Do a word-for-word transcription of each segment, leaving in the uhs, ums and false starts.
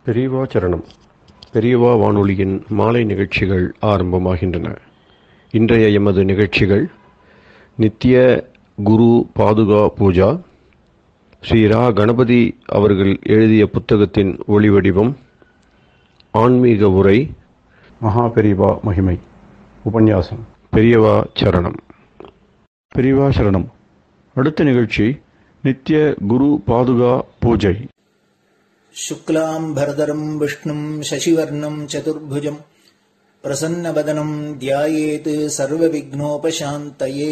பெரியவா சரணம். பெரியவா வானொலியின் மாலை நிகழ்ச்சிகள் ஆரம்பமாகின்றன. இன்றைய எமது நிகழ்ச்சிகள் நித்திய குரு பாதுகா பூஜா, ஸ்ரீ ரா கணபதி அவர்கள் எழுதிய புத்தகத்தின் ஒளிவடிவம், ஆன்மீக உரை, மகா பெரியவா மகிமை, உபன்யாசம். பெரியவா சரணம். பெரியவா சரணம். அடுத்த நிகழ்ச்சி நித்திய குரு பாதுகா பூஜை. शुक्लां भरदरं विष्णुं शशिवर्णं चतुर्भुजं प्रसन्नवदनं ध्यायेत् सर्वविघ्नोपशान्तये।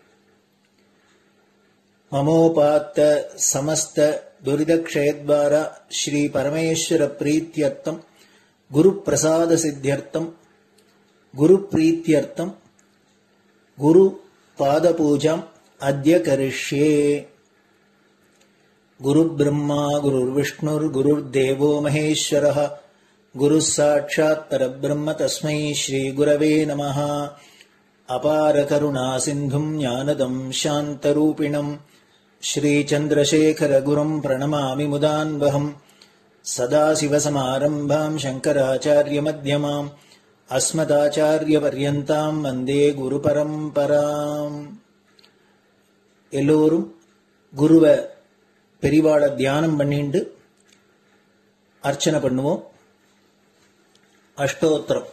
ममोपात्त समस्त दुरितक्षयद्वार श्री परमेश्वर प्रीत्यर्थं गुरुप्रसाद सिद्ध्यर्थं गुरुप्रीत्यर्थं गुरुपादपूजाम् अद्य करिष्ये। गुरुर्ब्रह्मा गुरुर्विष्णुर्गुरुर्देवो महेश्वरः गुरुः साक्षात् परब्रह्म तस्मै श्रीगुरवे नमः। अपारकरुणा सिन्धुं ज्ञानदं शान्तरूपिणं श्रीचन्द्रशेखरगुरुं प्रणमामि मुदान्वहम्। सदाशिवसमारम्भां शङ्कराचार्यमध्यमाम् अस्मदाचार्यपर्यन्तां वन्दे गुरुपरम्पराम्. எல்லோரும் குருவ பெரிவாள தியானம் பண்ணிண்டு அர்ச்சனை பண்ணுவோம். அஷ்டோத்திரம்.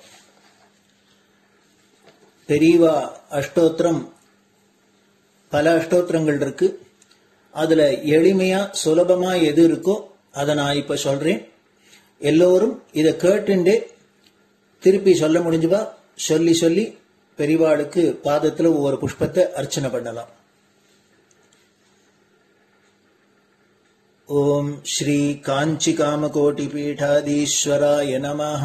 பெரியவா அஷ்டோத்திரம் பல அஷ்டோத்திரங்கள் இருக்கு. அதுல எளிமையா சுலபமா எது இருக்கோ அதை நான் இப்ப சொல்றேன். எல்லோரும் இதை கேட்டுண்டே திருப்பி சொல்ல முடிஞ்சுபா சொல்லி சொல்லி பெரிவாளுக்கு பாதத்துல ஒவ்வொரு புஷ்பத்தை அர்ச்சனை பண்ணலாம். ओम श्री कांची कामकोटि पीठाधीश्वराय नमः।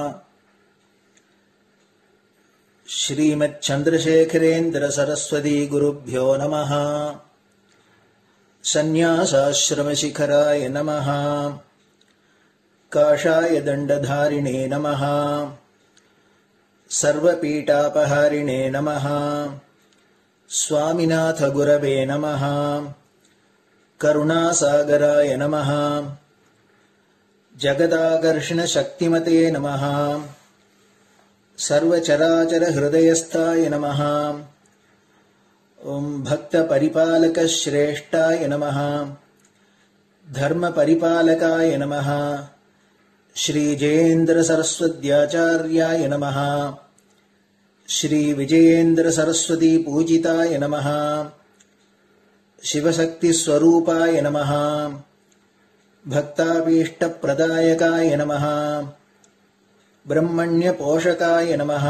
श्रीमत् चंद्रशेखरेन्द्र सरस्वती गुरुभ्यो नमः। संन्यासाश्रम शिखराय नमः। काषाय दंडधारिणे नमः। सर्वपीठापहारिणे नमः। स्वामिनाथ गुरवे नमः। करुणासागराय नमः। जगदाकर्षण शक्तिमते नमः। सर्वचराचर हृदयस्थाय नमः। ओम भक्त परिपालक श्रेष्ठाय नमः। धर्म परिपालकाय नमः। श्री जयेन्द्र सरस्वत्याचार्याय नमः। श्री विजयेन्द्र सरस्वती पूजिताय नमः। शिवशक्ति स्वरूपाय नमः। भक्ताभीष्ट प्रदायकाय नमः। ब्रह्मण्य पोषकाय नमः।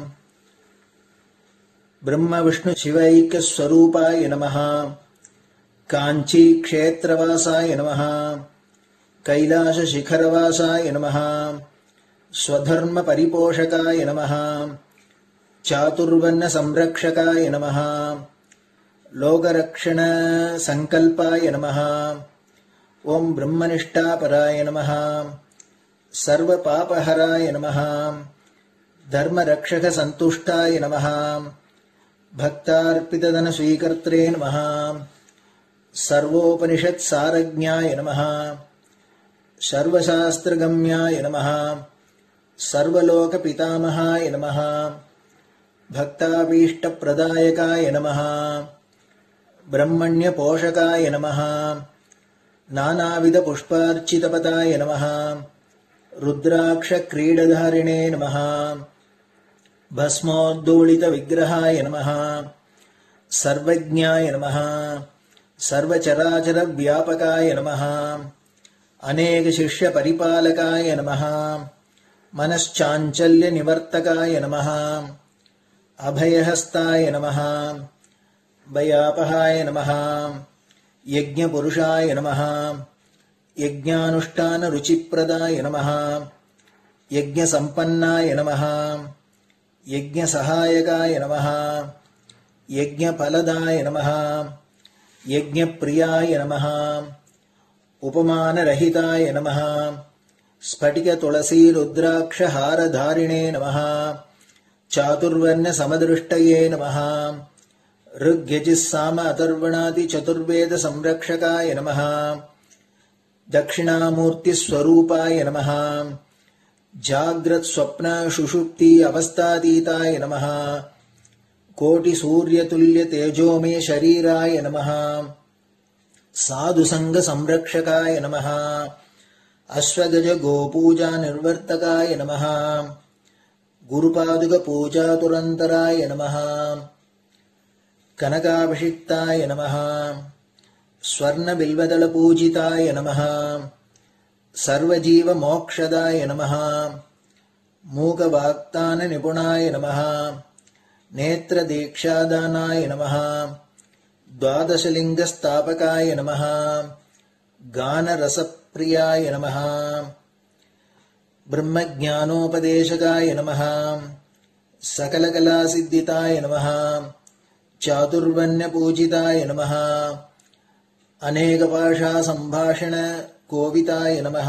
ब्रह्म विष्णु शिवैक्य स्वरूपाय नमः। कांची क्षेत्रवासाय नमः। कैलाश शिखरवासाय नमः। स्वधर्म परिपोषकाय नमः। चातुर्वर्ण संरक्षकाय नमः। लोकरक्षण संकल्पाय नमः। ओम ब्रह्मनिष्ठापराय नमः। सर्वपापहराय नमः। धर्मरक्षक संतुष्टाय नमः। भक्तार्पितधन स्वीकर्त्रे नमः। सर्वोपनिषत् सारज्ञाय नमः। सर्वशास्त्रगम्याय नमः। सर्वलोक पितामहाय नमः। भक्ताभीष्ट प्रदायकाय नमः। ब्रह्मण्य पोषकाय नमः। नानाविध पुष्पार्चितपदाय नमः। रुद्राक्ष क्रीडधारिणे नमः। भस्मोद्दोलित विग्रहाय नमः। सर्वज्ञाय नमः। सर्वचराचर व्यापकाय नमः। अनेक शिष्य परिपालकाय नमः। मनश्चाञ्चल्य निवर्तकाय नमः। अभयहस्ताय नमः। भयापहाय नमः। यज्ञपुरुषाय नमः। यज्ञानुष्ठान रुचिप्रदाय नमः। यज्ञसम्पन्नाय नमः। यज्ञसहायकाय नमः। यज्ञफलदाय नमः। यज्ञप्रियाय नमः। उपमानरहिताय नमः। स्फटिक तुलसी रुद्राक्ष हारधारिणे नमः। चातुर्वर्ण समदृष्टये नमः। ऋग्यजुस्साम अथर्वणादि चतुर्वेद संरक्षकाय नमः। दक्षिणामूर्ति स्वरूपाय नमः जाग्रत स्वप्न सुषुप्ति अवस्थातीताय नमः कोटि सूर्य तुल्य तेजोमय शरीराय नमः साधु संग संरक्षकाय नमः अश्वगज गोपूजा निर्वर्तकाय नमः गुरुपादुक पूजा तुरंतराय नमः कनकाभिषिक्ताय नमः स्वर्ण बिल्वदल पूजिताय नमः सर्वजीव मोक्षदाय नमः मूकवाक्तान निपुणाय नमः नेत्र दीक्षादानाय नमः द्वादशलिंग स्थापकाय नमः गान रसप्रियाय नमः ब्रह्मज्ञानोपदेशकाय नमः सकलकलासिद्धिताय नमः चातुर्वण्य पूजिताय नमः अनेकभाषा संभाषण कोविताय नमः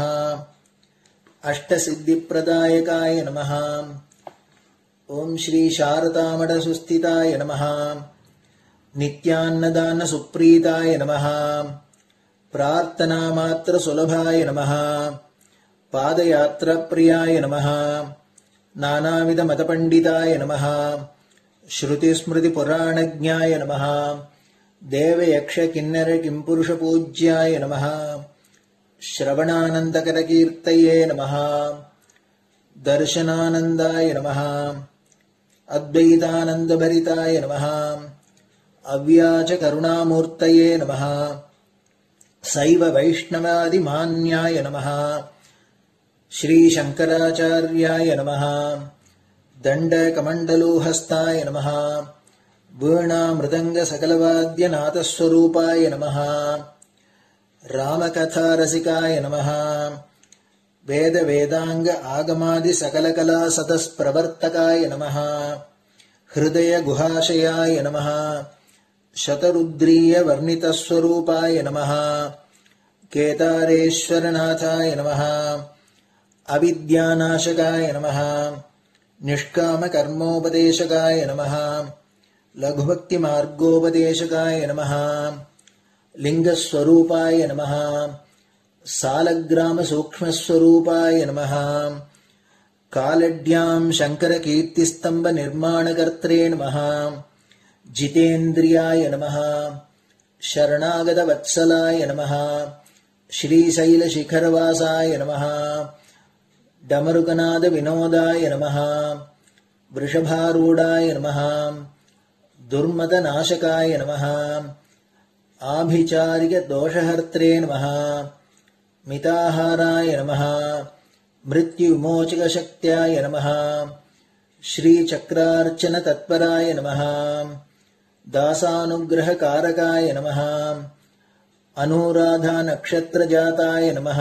अष्टसिद्धिप्रदायकाय नमः ओम श्री शारदामठ सुस्थिताय नमः नित्यान्नदान सुप्रीताय नमः प्रार्थना मात्र सुलभाय नमः पादयात्रा प्रियाय नमः नानाविध मतपंडिताय नमः श्रुति स्मृति पुराणज्ञाय नमः देव यक्ष किन्नर किंपुरुष पूज्याय नमः श्रवणानंदकर कीर्तये नमः दर्शनानंदाय नमः अद्वैतानंद भरिताय नमः अव्याच करुणामूर्तये नमः शैव वैष्णवादि मान्याय नमः श्री शंकराचार्याय नमः दंड कमंडलूहस्ताय नमः वीणा मृदंग सकलवाद्य नाथस्वरूपाय नमः रामकथा रसिकाय नमः वेद वेदांग आगमादि सकलकला सतस्प्रवर्तकाय नमः हृदय गुहाशयाय नमः शतरुद्रीय वर्णितस्वरूपाय नमः केदारेश्वरनाथाय नमः अविद्यानाशकाय नमः निष्काम कर्मोपदेशकाय नमः लघुभक्ति मार्गोपदेशकाय नमः लिंगस्वरूपाय नमः सालग्राम सूक्ष्मस्वरूपाय नमः कालड्यां शंकर कीर्तिस्तंभ निर्माणकर्त्रे नमः जितेन्द्रियाय नमः शरणागत वत्सलाय नमः श्रीशैल शिखरवासाय नमः डमरुकनाद विनोदाय नमः वृषभारूढ़ाय नमः दुर्मद नाशकाय नमः आभिचारिक दोषहर्त्रे नमः मिताहाराय नमः मृत्युविमोचक शक्त्याय नमः श्रीचक्रार्चन तत्पराय नमः दासानुग्रह कारकाय नमः अनुराधा नक्षत्र जाताय नमः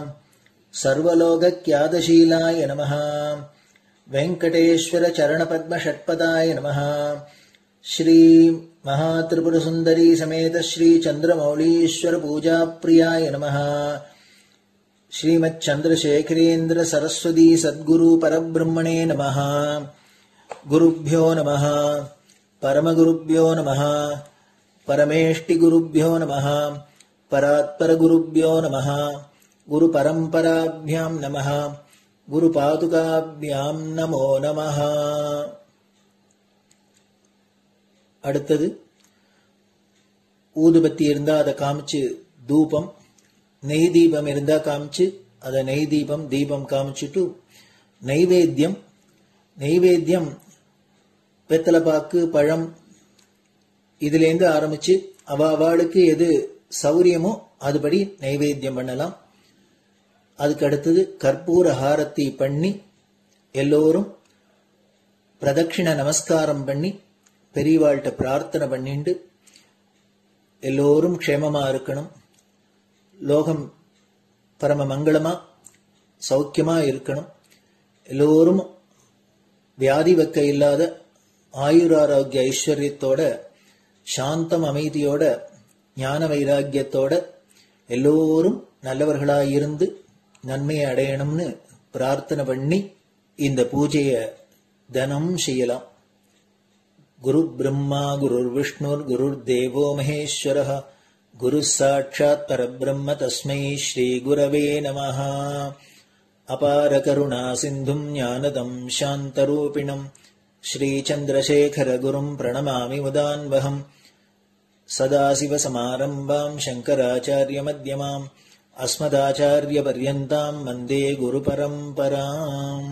सर्वलोकक्यादशीलाय नमः वेंकटेश्वर चरण पद्म षट्पदाय नमः श्री महात्रिपुर सुंदरी समेत श्री चंद्रमौलीश्वर पूजा प्रियाय नमः श्रीमच्चंद्रशेखरेन्द्र सरस्वती सद्गुरु परब्रह्मणे नमः गुरुभ्यो नमः परमगुरुभ्यो नमः परमेष्टि गुरुभ्यो नमः परात्पर गुरुभ्यो नमः गुरु परंपराभ्यां नमः गुरु पादुकाभ्यां नमो नमः அடுத்தது ஊதுபத்தி இருந்தா அதை காமிச்சு தூபம் நெய் தீபம் இருந்தா காமிச்சு அதை நெய் தீபம் தீபம் காமிச்சுட்டு நைவேத்தியம் நைவேத்தியம் வெத்தலைப்பாக்கு பழம் இதுலேருந்து ஆரம்பிச்சு அவ அவளுக்கு எது சௌரியமோ அதுபடி நைவேத்தியம் பண்ணலாம். அதுக்கு அடுத்தது கற்பூர ஹாரத்தி பண்ணி எல்லோரும் பிரதட்சிண நமஸ்காரம் பண்ணி பெரியவாள்கிட்ட பிரார்த்தனை பண்ணிண்டு எல்லோரும் க்ஷேமமா இருக்கணும், லோகம் பரம மங்களமா சௌக்கியமா இருக்கணும், எல்லோரும் வியாதி வெக்க இல்லாத ஆயுராரோக்கிய ஐஸ்வர்யத்தோட சாந்தம் அமைதியோட ஞான வைராக்கியத்தோட எல்லோரும் நல்லவர்களாயிருந்து நன்மையை அடையணும்னு பிரார்த்தனை பண்ணி இந்த பூஜையை தினம் செய்யலாம். குரு பிரம்மா குரு விஷ்ணுர் குரு தேவோ மகேஸ்வரः குருः சாட்சாத் பரபிரம்ம தஸ்மை ஸ்ரீ குரவே நமः. அபார கருணா சிந்தும் ஞானதம் சாந்தரூபிணம் ஸ்ரீசந்திரசேகர குரும் பிரணமாமி முதான்வகம். சதாசிவசமாரம்பாம் சங்கராச்சார்ய மத்யமாம் அஸ்மதாச்சார்ய பர்யந்தாம் வந்தே குரு பரம்பராம்.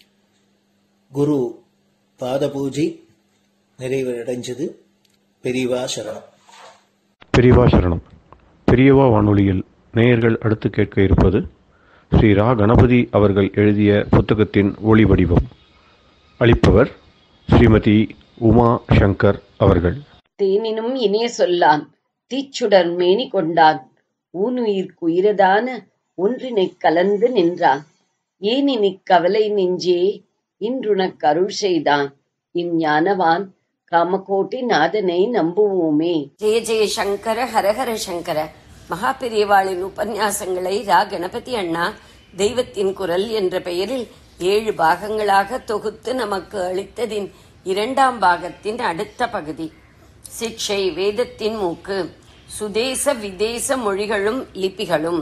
குரு பாத பூஜை நிறைவடைஞ்சது. பெரியவா சரணம். பெரியவா சரணம். பெரியவா வானொலியில் நேயர்கள் அடுத்து கேட்க இருப்பது ஸ்ரீ ரா கணபதி அவர்கள் எழுதிய புத்தகத்தின் ஒளி வடிவம். அளிப்பவர் ஸ்ரீமதி உமா சங்கர் அவர்கள். தேனினும் இனிய சொல்லான் தீச்சுடர் மேனி கொண்டான் ஊனுயிர்க்கு உயிரதான ஒன்றினைக் கலந்து நின்றான். ஏனினிக் கவலை நெஞ்சே இன்றுனக் அருள் செய்தான் இஞ்ஞானவான் காமகோட்டி நாதனை நம்புவோமே. ஜெய ஜெய சங்கர ஹரஹர சங்கர. மகா பெரியவாளின் உபன்யாசங்களை ரா கணபதி அண்ணா தெய்வத்தின் குரல் என்ற பெயரில் ஏழு பாகங்களாக தொகுத்து நமக்கு அளித்ததின் இரண்டாம் பாகத்தின் அடுத்த பகுதி. சிக்ஷை வேதத்தின் மூக்கு. சுதேச விதேச மொழிகளும் லிபிகளும்.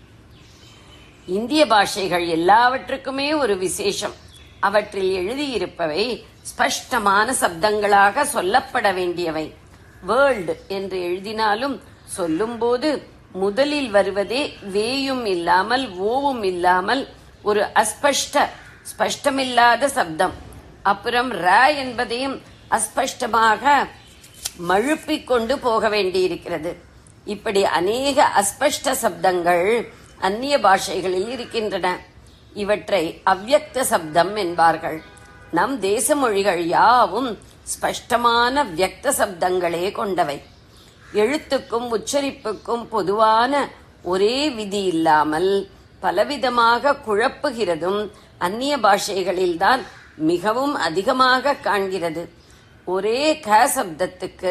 இந்திய பாஷைகள் எல்லாவற்றுக்குமே ஒரு விசேஷம். அவற்றில் எழுதியிருப்பவை ஸ்பஷ்டமான சப்தங்களாக சொல்லப்பட வேண்டியவை. வேர்ல்டு என்று எழுதினாலும் சொல்லும்போது முதலில் வருவதே வேயும் இல்லாமல் ஓவும் இல்லாமல் ஒரு அஸ்பஷ்ட ஸ்பஷ்டமில்லாத சப்தம். அப்புறம் ர என்பதையும் அஸ்பஷ்டமாக மழுப்பிக் கொண்டு போக வேண்டியிருக்கிறது. இப்படி அநேக அஸ்பஷ்ட சப்தங்கள் அந்நிய பாஷைகளில் இருக்கின்றன. இவற்றை அவ்யக்த சப்தம் என்பார்கள். நம் தேச மொழிகள் யாவும் ஸ்பஷ்டமான வியக்த சப்தங்களே கொண்டவை. எழுத்துக்கும் உச்சரிப்புக்கும் பொதுவான ஒரே விதி இல்லாமல் பலவிதமாக குழப்புகிறதும் அந்நிய பாஷைகளில்தான் மிகவும் அதிகமாக காண்கிறது. ஒரே க சப்தத்துக்கு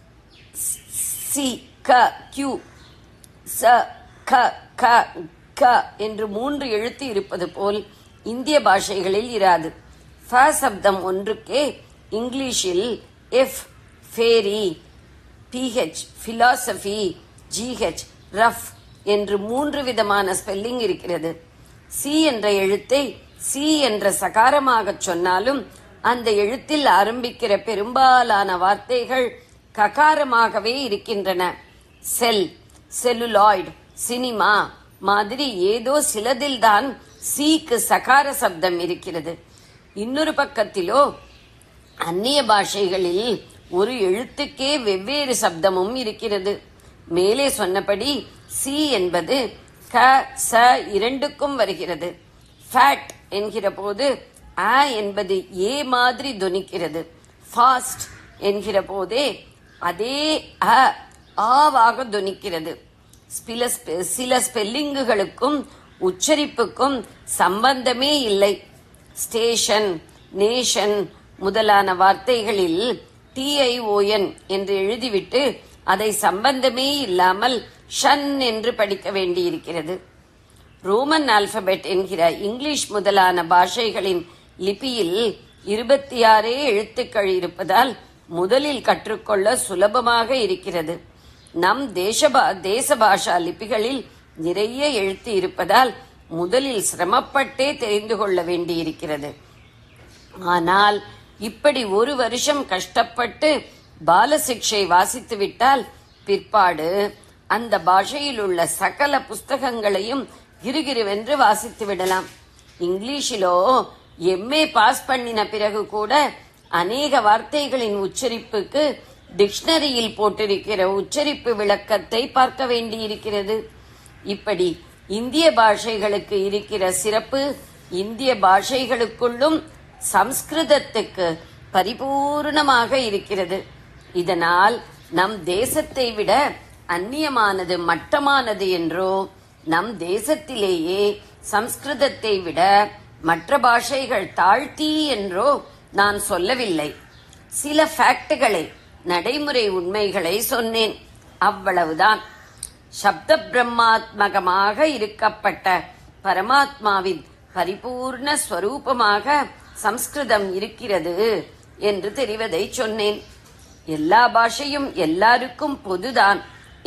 சி க கியூ ச க க க என்று மூன்று எழுத்து இருப்பது போல் இந்திய பாஷைகளில் இராது. ஃப சப்தம் ஒன்றுக்கே இங்கிலீஷில் F fairy, PH philosophy, GH rough என்று மூன்று விதமான ஸ்பெல்லிங் இருக்கிறது. சி என்ற எழுத்தை சி என்ற சகாரமாக சொன்னாலும் அந்த எழுத்தில் ஆரம்பிக்கிற பெரும்பாலான வார்த்தைகள் ககாரமாகவே இருக்கின்றன. செல், செல்லுலாய்டு, சினிமா மாதிரி ஏதோ சிலதில்தான் சீக்கு சகார சப்தம் இருக்கிறது. இன்னொரு பக்கத்திலோ அந்நிய பாஷைகளில் ஒரு எழுத்துக்கே வெவ்வேறு சப்தமும் இருக்கிறது. மேலே சொன்னபடி சி என்பது க ச இரண்டுக்கும் வருகிறது. ஃபேட் என்கிற போது அ என்பது ஏ மாதிரி தொனிக்கிறது. ஃபாஸ்ட் என்கிற போதே அதே அ ஆவாக தொனிக்கிறது. சில ஸ்பெல்லிங்குகளுக்கும் உச்சரிப்புக்கும் சம்பந்தமே இல்லை. ஸ்டேஷன், நேஷன் முதலான வார்த்தைகளில் டிஐஓஎன் என்று எழுதிவிட்டு அதை சம்பந்தமே இல்லாமல் ஷன் என்று படிக்க வேண்டியிருக்கிறது. ரோமன் ஆல்பபெட் என்கிற இங்கிலீஷ் முதலான பாஷைகளின் லிபியில் இருபத்தி ஆறே எழுத்துக்கள் இருப்பதால் முதலில் கற்றுக்கொள்ள சுலபமாக இருக்கிறது. நம் தேச தேச பாஷா லிபிகளில் நிறைய எழுத்து இருப்பதால் முதலில் சிரமப்பட்டே தெரிந்து கொள்ள வேண்டியிருக்கிறது. ஆனால் இப்படி ஒரு வருஷம் கஷ்டப்பட்டு பாலசிக்ஷை வாசித்து விட்டால் பிற்பாடு அந்த பாஷையில் உள்ள சகல புஸ்தகங்களையும் கிருகிருவென்று வாசித்து விடலாம். இங்கிலீஷிலோ எம்ஏ பாஸ் பண்ணின பிறகு கூட அநேக வார்த்தைகளின் உச்சரிப்புக்கு டிக்ஷனரியில் போட்டிருக்கிற உச்சரிப்பு விளக்கத்தை பார்க்க வேண்டியிருக்கிறது. இப்படி இந்திய பாஷைகளுக்கு இருக்கிற சிறப்பு இந்திய பாஷைகளுக்குள்ளும் சம்ஸ்கிருதத்துக்கு பரிபூர்ணமாக இருக்கிறது. இதனால் நம் தேசத்தை விட அந்நியமானது மட்டமானது என்றோ, நம் தேசத்திலேயே சம்ஸ்கிருதத்தை விட மற்ற பாஷைகள் தாழ்த்தி என்றோ நான் சொல்லவில்லை. சில ஃபேக்டுகளை, நடைமுறை உண்மைகளை சொன்னேன், அவ்வளவுதான். சப்த பிரம்மாத்மகமாக இருக்கப்பட்ட பரமாத்மாவின் பரிபூர்ண ஸ்வரூபமாக சம்ஸ்கிருதம் இருக்கிறது என்று தெரிவதை சொன்னேன். எல்லா பாஷையும் எல்லாருக்கும் பொதுதான்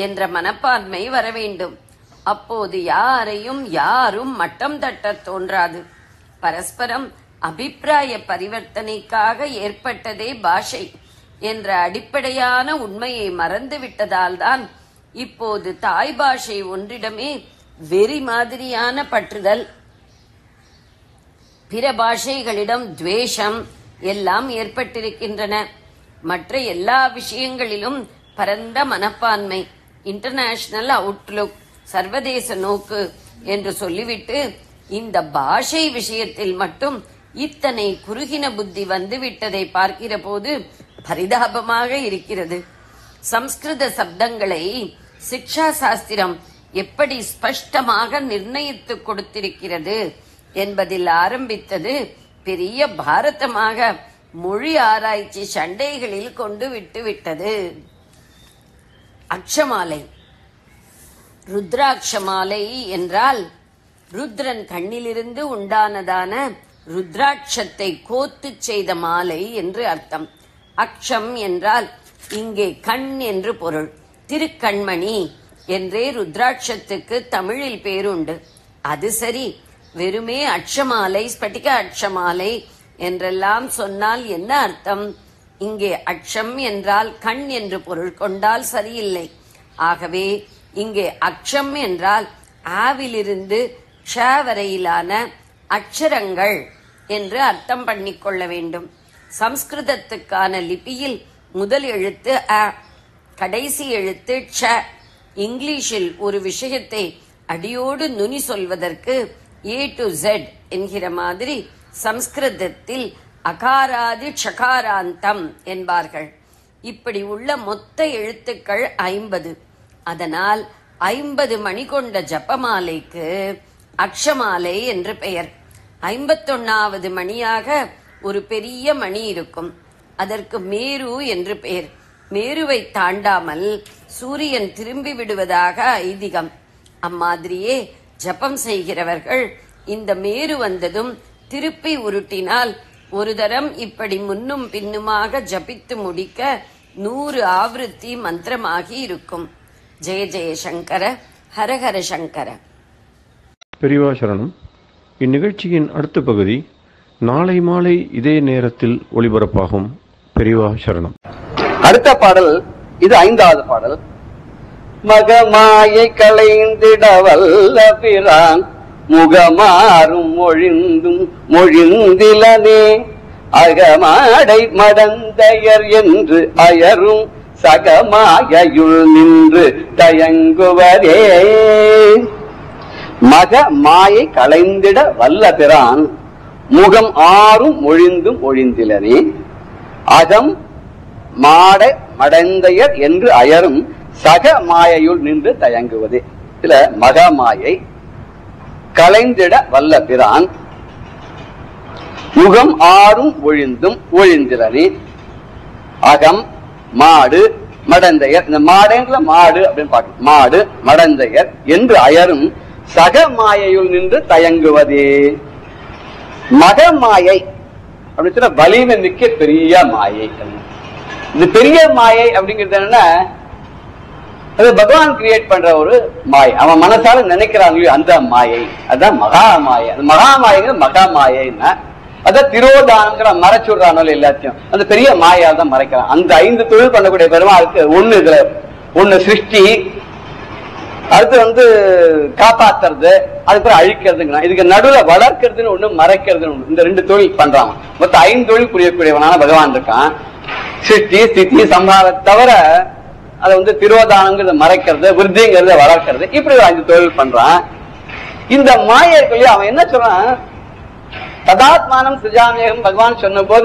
என்ற மனப்பான்மை வர வேண்டும். அப்போது யாரையும் யாரும் மட்டம் தட்ட தோன்றாது. பரஸ்பரம் அபிப்பிராய பரிவர்த்தனைக்காக ஏற்பட்டதே பாஷை என்ற அடிப்படையான உண்மையை மறந்துவிட்டதால் தான் இப்போது தாய் பாஷை ஒன்றிடமே வெறி மாதிரியான பற்றுதல், பிற பாஷைகளிடம் துவேஷம் எல்லாம் ஏற்பட்டிருக்கின்றன. மற்ற எல்லா விஷயங்களிலும் பரந்த மனப்பான்மை, இன்டர்நேஷனல் அவுட்லுக், சர்வதேச நோக்கு என்று சொல்லிவிட்டு இந்த பாஷை விஷயத்தில் மட்டும் இத்தனை குறுகின புத்தி வந்துவிட்டதை பார்க்கிற போது பரிதாபமாக இருக்கிறது. சம்ஸ்கிருத சப்தங்களை சிக்ஷா சாஸ்திரம் எப்படி ஸ்பஷ்டமாக நிர்ணயித்து கொடுத்திருக்கிறது என்பதில் ஆரம்பித்தது பெரிய பாரதமாக மொழி ஆராய்ச்சி சண்டைகளில் கொண்டு விட்டு விட்டது. அக்ஷமாலை, ருத்ராட்சமாலை என்றால் ருத்ரன் கண்ணிலிருந்து உண்டானதான ருத்ராட்சத்தை கோத்து செய்த மாலை என்று அர்த்தம். அக்ஷம் என்றால் இங்கே கண் என்று பொருள். திருக்கண்மணி என்றே ருத்ராட்சத்துக்கு தமிழில் பேருண்டு. அது சரி, வெறுமே அட்சமாலை, ஸ்பட்டிக அட்சமாலை என்றெல்லாம் சொன்னால் என்ன அர்த்தம்? இங்கே அக்ஷம் என்றால் கண் என்று பொருள் கொண்டால் சரியில்லை. ஆகவே இங்கே அக்ஷம் என்றால் ஆவிலிருந்து க்ஷ வரையிலான அக்ஷரங்கள் என்று அர்த்தம் பண்ணிக்கொள்ள வேண்டும். சம்ஸ்கிருதத்துக்கான லிபியில் முதல் எழுத்து அ, கடைசி எழுத்து ஷ. இங்கிலீஷில் ஒரு விஷயத்தை அடியோடு நுனி சொல்வதற்கு ஏ டு ஜெட் என்கிற மாதிரி சம்ஸ்கிருதத்தில் அகாராதி ஷகாராந்தம் என்பார்கள். இப்படி உள்ள மொத்த எழுத்துக்கள் ஐம்பது. அதனால் ஐம்பது மணி கொண்ட ஜபமாலைக்கு அக்ஷமாலை என்று பெயர். ஐம்பத்தொன்னாவது மணியாக ஒரு பெரிய மணி இருக்கும். அதற்கு மேரு என்று பெயர். மேருவை தாண்டாமல் சூரியன் திரும்பி விடுவதாக ஐதீகம். அம்மாதிரியே ஜபம் செய்கிறவர்கள் இந்த மேரு வந்ததும் திருப்பி உருட்டினால் ஒரு தரம் இப்படி முன்னும் பின்னுமாக ஜபித்து முடிக்க நூறு ஆவருத்தி மந்திரமாகி இருக்கும். ஜெய ஜெய சங்கர, ஹரஹர சங்கர. பெரியவா சரணம். இந்நிகழ்ச்சியின் அடுத்த பகுதி நாளை மாலை இதே நேரத்தில் ஒளிபரப்பாகும். பெரியவா சரணம். அடுத்த பாடல் இது ஐந்தாவது பாடல். மகமாயை களைந்திட வல்ல பிரான் முகமாறும் மொழிந்தும் மொழிந்திலனே அகமாடை மடந்தையர் என்று அயரும் சகமாயுள் நின்று தயங்குவரே. மக மாயை களைந்திட வல்ல பிரான் முகம் ஆறும் மொழிந்தும் ஒழிந்திலனே அகம் மாட மடந்தையர் என்று அயரும் சக மாயையுள் நின்று தயங்குவதே. இதுல மகமாயை களைந்திட வல்ல பிரான் முகம் ஆறும் ஒழிந்தும் ஒழிந்திலனே அகம் மாடு மடந்தையர். இந்த மாடுங்கிற மாடு அப்படின்னு பார்க்க, மாடு மடந்தையர் என்று அயரும் சக மாயையுள் நின்று தயங்குவதே. மகமாயை அப்படின்னு சொன்னா வலிமை மிக்க பெரிய மாயை. இந்த பெரிய மாயை அப்படிங்கிறது என்னன்னா, அது பகவான் கிரியேட் பண்ற ஒரு மாயை. அவன் மனசால நினைக்கிறாங்க அந்த மாயை, அதுதான் மகா மாயை. அந்த மகா மாயைங்க மகா மாயைன்னா அதான் திரோதானங்கிற மறைச்சுடுறானோ எல்லாத்தையும் அந்த பெரிய மாயால் தான் மறைக்கிறான். அந்த ஐந்து தொழில் பண்ணக்கூடிய பெருமாளுக்கு ஒண்ணு இதுல ஒண்ணு சிருஷ்டி, அடுத்து வந்து காப்பாத்துறது, அதுக்கப்புறம் அழிக்கிறதுங்க. இதுக்கு நடுவுல வளர்க்கறதுன்னு ஒண்ணு மறைக்கிறதுன்னு ஒண்ணு, இந்த ரெண்டு தொழில் பண்றாங்க. மொத்தம் ஐந்து தொழில் புரியக்கூடியவனான பகவான் இருக்கான். சிருஷ்டி ஸ்திதி சம்ஹாரம் தவிர அதை வந்து திரோதானங்கிறத மறைக்கிறது, விருத்திங்கிறத வளர்க்கிறது, இப்படி ஒரு அஞ்சு தொழில் பண்றான். இந்த மாயைக்குள்ளே அவன் என்ன சொல்றான், ததாத்மானம் சுஜாமியகம் பகவான் சொன்ன போது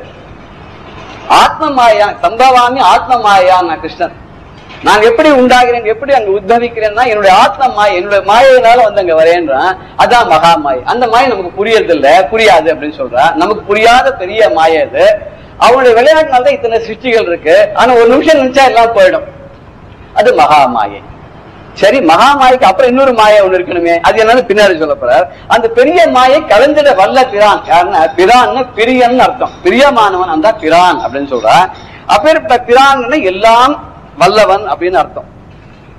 ஆத்ம மாயா சம்பவாமி ஆத்ம மாயான கிருஷ்ணன். நான் எப்படி உண்டாகிறேன், எப்படி அங்க உத்பவிக்கிறேன்னா என்னுடைய ஆத்ம மாயை, என்னுடைய மாயினால வந்து அங்க வரேன்றான். அதான் மகா மாயை. அந்த மாயை நமக்கு புரியறது இல்ல, புரியாது அப்படின்னு சொல்றான். நமக்கு புரியாத பெரிய மாயை அது. அவனுடைய விளையாட்டுனால்தான் இத்தனை சிருஷ்டிகள் இருக்கு. ஆனா ஒரு நிமிஷம் நினைச்சா எல்லாம் போயிடும். அது மகா மாயை. சரி, மகா மாய்க்கு அப்புறம் இன்னொரு மாயை ஒண்ணு இருக்கணுமே, அது என்னன்னு பின்னாடி சொல்ல போறார். அந்த பெரிய மாயை கலந்துட வல்ல பிரான். யாருன்னா பிரான்னு பிரியன்னு அர்த்தம். பிரியமானவன் அந்த பிரான் அப்படின்னு சொல்ற. அப்பேற்பட்ட பிரான் எல்லாம் வல்லவன் அப்படின்னு அர்த்தம்.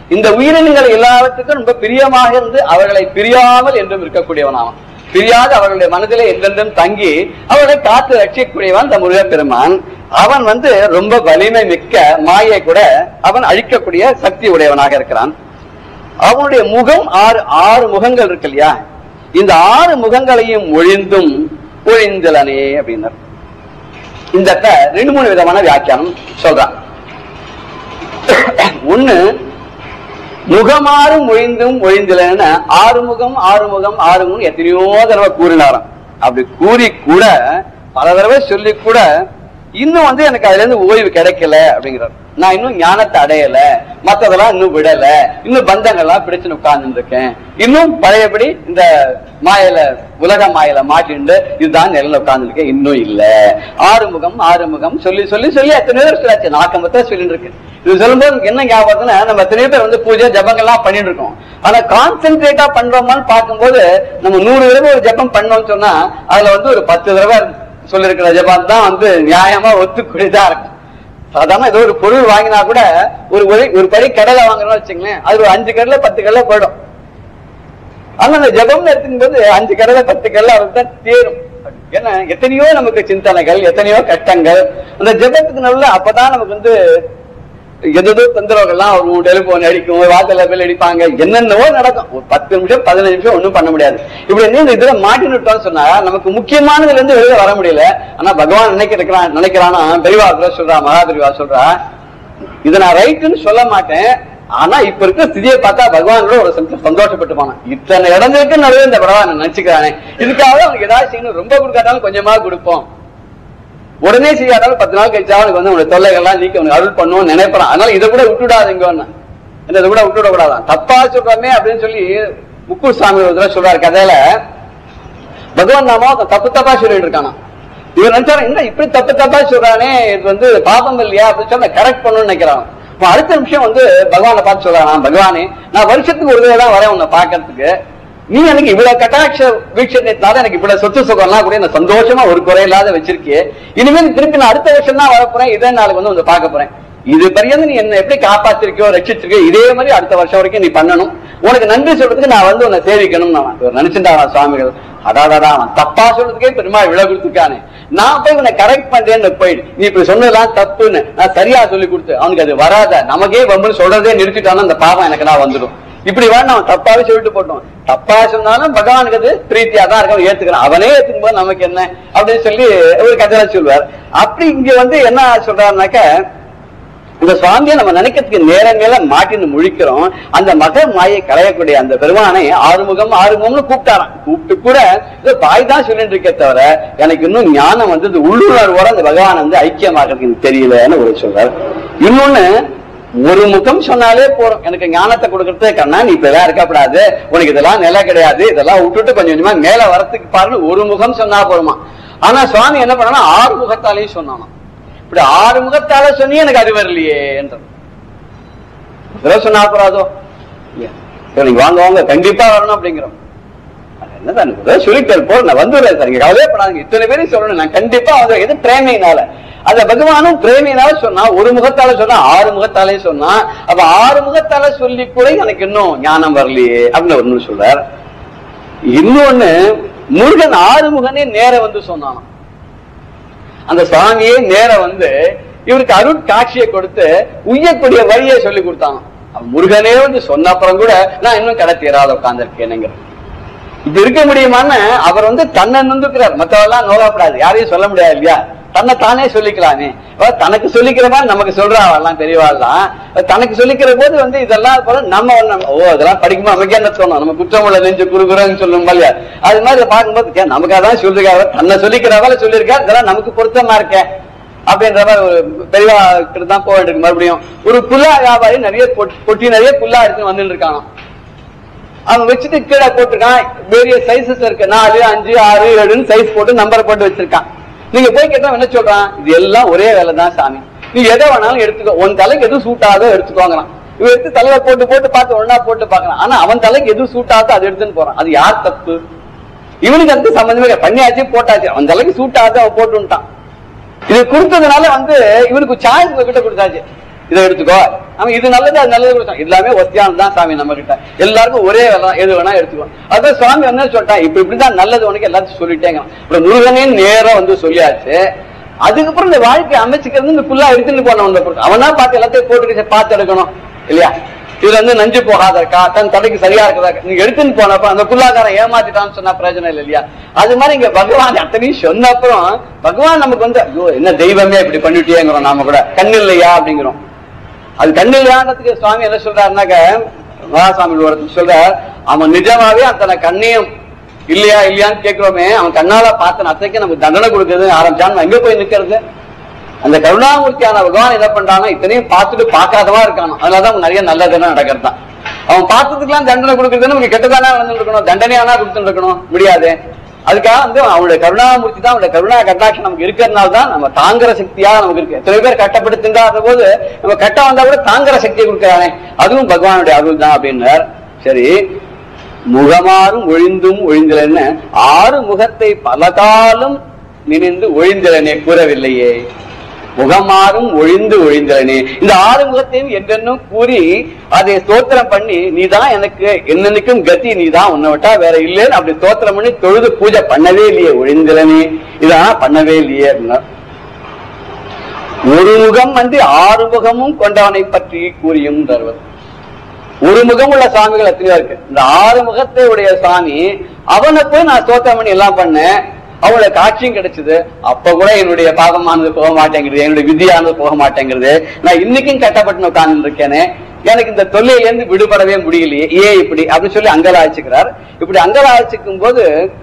இந்த உயிரினங்கள் எல்லாவற்றுக்கும் ரொம்ப பிரியமாக இருந்து அவர்களை பிரியாமல் என்றும் இருக்கக்கூடியவனாவன். பிரியாது அவர்களுடைய மனதிலே என்றென்றும் தங்கி அவர்களை காத்து ரட்சிக்கக்கூடியவன் இந்த முருகப் பெருமான். அவன் வந்து ரொம்ப வலிமை மிக்க மாயை கூட அவன் அழிக்கக்கூடிய சக்தி உடையவனாக இருக்கிறான். அவனுடைய முகம் ஆறு ஆறு முகங்கள் இருக்கு இல்லையா, இந்த ஆறு முகங்களையும் ஒழிந்தும் ஒழிந்தலனே அப்படின்னார். இந்த ரெண்டு மூணு விதமான வியாக்கியானம் சொல்றான். ஒண்ணு, முகமாறும் ஒழிந்தும் ஒழிந்தலன்னு ஆறு முகம் ஆறு முகம் ஆறு முகம் எத்தனையோ தடவை கூறினாராம். அப்படி கூறி கூட பல தடவை சொல்லி கூட இன்னும் வந்து எனக்கு அதுல இருந்து ஓய்வு கிடைக்கல அப்படிங்கிறார். நான் இன்னும் ஞானத்தை அடையல, மத்ததெல்லாம் இன்னும் விடல, இன்னும் பந்தங்கள்லாம் பிடிச்சுன்னு உட்கார்ந்து இருக்கேன், இன்னும் பழையபடி இந்த மாயில உலக மாயில மாட்டிண்டு இதுதான் நிலையில உட்கார்ந்து இருக்கேன், இன்னும் இல்ல. ஆறுமுகம் ஆறுமுகம் சொல்லி சொல்லி சொல்லி எத்தனை பேர் சொல்லாச்சு, நாக்கம்பத்தா சொல்லிட்டு இருக்கு. இது சொல்லும்போது என்ன ஞாபகம்னா, நம்ம எத்தனையோ பேர் வந்து பூஜை ஜபங்கள்லாம் பண்ணிட்டு இருக்கோம். ஆனா கான்சென்ட்ரேட்டா பண்றோமான்னு பார்க்கும்போது நம்ம நூறு தடவை ஒரு ஜபம் பண்ணோம்னு சொன்னா அதுல வந்து ஒரு பத்து தடவை சொல்லிருக்கிற ஜபம் தான் வந்து நியாயமா ஒத்துக்கூடியதா இருக்கும். சாதாரண ஏதோ ஒரு பொருள் வாங்கினா கூட ஒரு ஒரு படி கடலை வாங்குறோம்னு வச்சுங்களேன், அது ஒரு அஞ்சு கடலை பத்து கடலை போயிடும். ஆனா அந்த ஜபம்னு எடுத்துக்கும் போது அஞ்சு கடலை பத்து கடலை அவருக்கு தான் தேரும். ஏன்னா எத்தனையோ நமக்கு சிந்தனைகள், எத்தனையோ கஷ்டங்கள், அந்த ஜபத்துக்கு நல்ல அப்பதான் நமக்கு வந்து எதோ தொந்தரவுகள்லாம் ஒரு டெலிபோன் அடிக்கும், வாசல்ல பேர் அடிப்பாங்க, என்னென்னவோ நடக்கும். ஒரு பத்து நிமிஷம் பதினஞ்சு நிமிஷம் ஒன்றும் பண்ண முடியாது. இப்படி நீங்க இதுல மாட்டினுட்டோம்னு சொன்னா நமக்கு முக்கியமானதுல இருந்து வெளியில வர முடியல. ஆனா பகவான் நினைக்கிறான் நினைக்கிறானா பெரியவா சொல்றா, மகா பெரியவா சொல்றா, இதை நான் ரைட்டுன்னு சொல்ல மாட்டேன், ஆனா இப்ப இருக்கிற ஸ்திதியை பார்த்தா பகவானோட ஒரு சந்தோஷப்பட்டு போனான். இத்தனை இடங்களுக்கு நடுவே இந்த பகவான் நினைச்சுக்கிறானே, இதுக்காக அவனுக்கு ஏதாவது செய்யணும், ரொம்ப கொடுக்காட்டாலும் கொஞ்சமா கொடுப்போம், உடனே செய்யாதாலும் பத்து நாள் கழிச்சா அவனுக்கு வந்து உங்க தொல்லைகள்லாம் நீக்கி அவனுக்கு அருள் பண்ணுவோம் நினைப்பான். அதனால இதை கூட விட்டுடாதீங்கன்னு, இதை கூட விட்டுவிட கூடாதான், தப்பா சொல்றோமே அப்படின்னு சொல்லி முக்கூர் சாமி ஒரு தடவை சொல்றாரு கதையில. பகவான் நாம தப்பு தப்பா சொல்லிட்டு இருக்கானா, இவர் நினைச்சாரு என்ன இப்படி தப்பு தப்பா சொல்றானே, இது வந்து பாபம் இல்லையா அப்படின்னு சொல்லி கரெக்ட் பண்ணணும்னு நினைக்கிறான். அடுத்த நிமிஷம் வந்து பகவானை பார்த்து சொல்றானா, பகவானே நான் வருஷத்துக்கு ஒரு தடவை தான் வரேன் உன்னை பாக்கிறதுக்கு, நீ எனக்கு இவ்வளவு கட்டாட்ச வீட்சத்தினால எனக்கு இவ்வளவு சொத்து சுகம்லாம் கூட நான் சந்தோஷமா ஒரு குறையில்லாத வச்சிருக்கே, இனிமேல் திருப்பி நான் அடுத்த வருஷம் தான் வரப்போறேன், இதே நாளுக்கு வந்து வந்து பார்க்க போறேன், இது பரியந்து நீ என்ன எப்படி காப்பாத்திருக்கியோ ரட்சிச்சிருக்கியோ இதே மாதிரி அடுத்த வருஷம் வரைக்கும் நீ பண்ணணும், உனக்கு நன்றி சொல்றதுக்கு நான் வந்து உன்னை சேவிக்கணும் நான் நினைச்சுட்டான் சுவாமிகள். அடாடா அவன் தப்பா சொல்றதுக்கே பெருமாள் விலை கொடுத்துருக்கானே, நான் போய் உன்னை கரெக்ட் பண்றேன்னு போயிடு, நீ இப்படி சொன்னதெல்லாம் தப்புன்னு நான் சரியா சொல்லி கொடுத்து அவனுக்கு அது வராத, நமக்கே வம்புன்னு சொல்றதே நிறுத்திட்டாலும் அந்த பாவம் எனக்கு நான் வந்துடும். இப்படி வேணும் அவன் தப்பாவே சொல்லிட்டு போட்டோம், தப்பா சொன்னாலும் பகவானுக்கு அது பிரீத்தியா தான் இருக்க ஏத்துக்கிறான், அவனே ஏத்துக்கும் போது நமக்கு என்ன அப்படின்னு சொல்லி ஒரு கதையில சொல்லுவார். அப்படி இங்க வந்து என்ன சொல்றாருனாக்க, இந்த சுவாமியை நம்ம நினைக்கிறதுக்கு நேரம் மேல மாட்டின்னு முழிக்கிறோம். அந்த மக மாயை களையக்கூடிய அந்த பெருமானை ஆறுமுகம் ஆறுமுகம்னு கூப்பிட்டாராம். கூப்பிட்டு கூட பாய் தான் சொல்லிட்டு இருக்கே தவிர எனக்கு இன்னும் ஞானம் வந்து உள்ளுணர்வோட அந்த பகவான் வந்து ஐக்கியமாகிறதுக்கு தெரியலன்னு ஒரு சொல்றாரு. இன்னொன்னு, ஒரு முகம் சொன்னாலே போறோம், எனக்கு ஞானத்தை கொடுக்கறது கண்ணா நீ இப்ப எல்லாம் இருக்கப்படாது, உனக்கு இதெல்லாம் நிலை கிடையாது, இதெல்லாம் விட்டுட்டு கொஞ்சம் கொஞ்சமா மேல வரத்துக்கு பாருன்னு ஒரு முகம் சொன்னா போருமா. ஆனா சுவாமி என்ன பண்ணா ஆறு முகத்தாலையும் சொன்னானா, இப்படி ஆறு முகத்தால சொன்னி எனக்கு அது வரலையே என்ற சொன்னா போறாதோ, நீங்க வாங்க வாங்க கண்டிப்பா வரணும் அப்படிங்கிறோம். என்னதான் சொல்லிட்டு போ, நான் வந்துடுறேன் சார், கவலையே பண்ணாங்க, இத்தனை பேரும் சொல்லணும், நான் கண்டிப்பா வந்து எது பிரேமையினால அந்த பகவானும் பிரேமையினால சொன்னா, ஒரு முகத்தால சொன்னா ஆறு முகத்தாலே சொன்னா, அப்ப ஆறு முகத்தால சொல்லி கூட எனக்கு இன்னும் ஞானம் வரலையே அப்படின்னு ஒண்ணு சொல்றார். இன்னொன்னு, முருகன் ஆறு முகனே நேர வந்து சொன்னான், அந்த சுவாமியே நேர வந்து இவருக்கு அருட் காட்சியை கொடுத்து உய்யக்கூடிய வழியை சொல்லி கொடுத்தாங்க. முருகனே வந்து சொன்ன அப்புறம் கூட நான் இன்னும் கடை தீராத உட்கார்ந்துருக்கேனுங்கிற இப்ப இருக்க முடியுமான்னு அவர் வந்து தன்னை நொந்துக்கிறார், மற்றவெல்லாம் நோகப்படாது, யாரையும் சொல்ல முடியாது இல்லையா, தன்னை தானே சொல்லிக்கலாமே. தனக்கு சொல்லிக்கிற மாதிரி நமக்கு சொல்றாவெல்லாம் பெரியவாள்லாம், தனக்கு சொல்லிக்கிற போது வந்து இதெல்லாம் போல நம்ம ஓ அதெல்லாம் படிக்குமா நமக்கு என்ன தோணும், நம்ம குற்றம் உள்ள நெஞ்சு குறுகுறன்னு சொல்லும் இல்லையா, அது மாதிரி பார்க்கும்போது நமக்கு அதான் சொல்லிருக்காரு, தன்னை சொல்லிக்கிறவால சொல்லியிருக்காரு, இதெல்லாம் நமக்கு பொருத்தமா இருக்க அப்படின்ற மாதிரி ஒரு பெரியவா கிட்ட தான் போக வேண்டியிருக்கு. மறுபடியும் ஒரு புல்லா வியாபாரி நிறைய பொட்டி நிறைய புல்லா எடுத்துன்னு வந்துட்டு இருக்கானோ, அவன் வச்சுட்டு கீழே போட்டிருக்கான், வேரிய சைசஸ் இருக்கு, நாலு அஞ்சு ஆறு ஏழுன்னு சைஸ் போட்டு நம்பர் போட்டு வச்சிருக்கான். நீங்க போய் கேட்டா என்ன சொல்றான், இது எல்லாம் ஒரே வேலை தான் சாமி, நீ எதை வேணாலும் எடுத்துக்கோ, உன் தலைக்கு எதுவும் சூட் ஆகுதோ எடுத்துக்கோங்கிறான். இவன் எடுத்து தலையில போட்டு போட்டு பார்த்து ஒன்னா போட்டு பாக்கலாம், ஆனா அவன் தலைக்கு எதுவும் சூட் ஆகுதோ அது எடுத்துன்னு போறான். அது யார் தப்பு, இவனுக்கு அதுக்கு சம்பந்தமே பண்ணியாச்சு போட்டாச்சு, அவன் தலைக்கு சூட் ஆகுது அவன் போட்டுட்டான். இது கொடுத்ததுனால வந்து இவனுக்கு சாய்ஸ் கிட்ட கொடுத்தாச்சு, இதை எடுத்துக்கோ, அவன் இது நல்லது அது நல்லது கொடுத்தான். எல்லாமே ஒத்தியானம் தான் சாமி நம்ம கிட்ட, எல்லாருக்கும் ஒரே வேலை, எது வேணா எடுத்துக்கோ. அதான் சுவாமி என்ன சொல்லிட்டான், இப்ப இப்படிதான் நல்லது உனக்கு எல்லாத்தையும் சொல்லிட்டேங்க. அப்புறம் முருகனே நேரம் வந்து சொல்லியாச்சு. அதுக்கப்புறம் இந்த வாழ்க்கை அமைச்சுக்கிறது இந்த புல்லா எடுத்துட்டு போனவன் அவனா பார்த்து எல்லாத்தையும் போட்டு பார்த்து எடுக்கணும் இல்லையா. இதுல வந்து நஞ்சு போகாத இருக்கா, தன் தலைக்கு சரியா இருக்கிறதா, நீங்க எடுத்துன்னு போனப்ப அந்த புல்லாக்காரன் ஏமாத்திட்டான்னு சொன்னா பிரயோஜனம் இல்லை இல்லையா. அது மாதிரி இங்க பகவான் அத்தனையும் சொன்ன அப்புறம் பகவான் நமக்கு வந்து ஐயோ என்ன தெய்வமே இப்படி பண்ணிட்டேங்கிறோம், நாம கூட கண்ணு இல்லையா அப்படிங்கிறோம். அது கண்ணு இல்லையான்றதுக்கு சுவாமி என்ன சொல்றாருனாக்க, மகாசாமி சொல்றார், அவன் நிஜமாவே அத்தனை கண்ணையும் இல்லையா இல்லையான்னு கேட்கிறோமே, அவன் கண்ணால பார்த்தன அத்தைக்கு நமக்கு தண்டனை கொடுக்கறது ஆரம்பிச்சான்னு எங்க போய் நிக்கிறது. அந்த கருணாமூர்த்தியான பகவான் என்ன பண்றானோ இத்தனையும் பார்த்துட்டு பார்க்காதவா இருக்கானோ, அதனாலதான் நிறைய நல்லதுன்னு நடக்கிறது தான். அவன் பார்த்ததுக்கெல்லாம் தண்டனை கொடுக்கறதுன்னு நமக்கு கெட்டதானா நடந்துட்டு இருக்கணும், தண்டனையானா கொடுத்துட்டு இருக்கணும், முடியாது. அதுக்காக வந்து அவனுடைய கருணாமூர்த்தி தான், அவனுடைய கருணா கட்டாட்சம் நமக்கு இருக்கிறதுனால தான் நம்ம தாங்குற சக்தியா நமக்கு இருக்கு. எத்தனை பேர் கட்டப்பட்டு திண்டாத போது நம்ம கட்ட வந்தா கூட தாங்குற சக்தியை கொடுக்கிறானே, அதுவும் பகவானுடைய அருள் தான் அப்படின்னார். சரி, முகமாறும் ஒழிந்தும் ஒழிந்தலன்னு ஆறு முகத்தை பல காலம் நினைந்து ஒழிந்தலனே கூறவில்லையே, முகமாறும் ஒழிந்து ஒழிந்தலனே. இந்த ஆறு முகத்தையும் என்னென்னும் கூறி அதை ஸ்தோத்திரம் பண்ணி, நீதான் எனக்கு என்னன்னைக்கும் கதி, நீதான் உன்னை விட்டா வேற இல்லைன்னு அப்படி ஸ்தோத்திரம் பண்ணி தொழுது பூஜை பண்ணவே இல்லையே, ஒழிந்தலனே இதான் பண்ணவே இல்லையே அப்படின்னா. ஒரு முகம் வந்து ஆறு முகமும் கொண்டவனை பற்றி கூறியும் தருவது. ஒரு முகம் உள்ள சாமிகள் எத்தனையோ இருக்கு, இந்த ஆறு முகத்தை உடைய சாமி அவனை போய் நான் ஸ்தோத்திரம் பண்ணி எல்லாம் பண்ணேன், அவங்களோட காட்சியும் கிடைச்சது. அப்ப கூட என்னுடைய பாகமானது போக மாட்டேங்கிறது, என்னுடைய விதியானது போக மாட்டேங்கிறது, நான் இன்னைக்கும் கட்டப்பட்டு உட்கார்ந்து இருக்கேனே, எனக்கு இந்த தொல்லையிலேருந்து விடுபடவே முடியலையே, ஏன் இப்படி அப்படின்னு சொல்லி அங்கலாய்ச்சிக்கிறார். இப்படி அங்கலாய்ச்சிக்கும் போது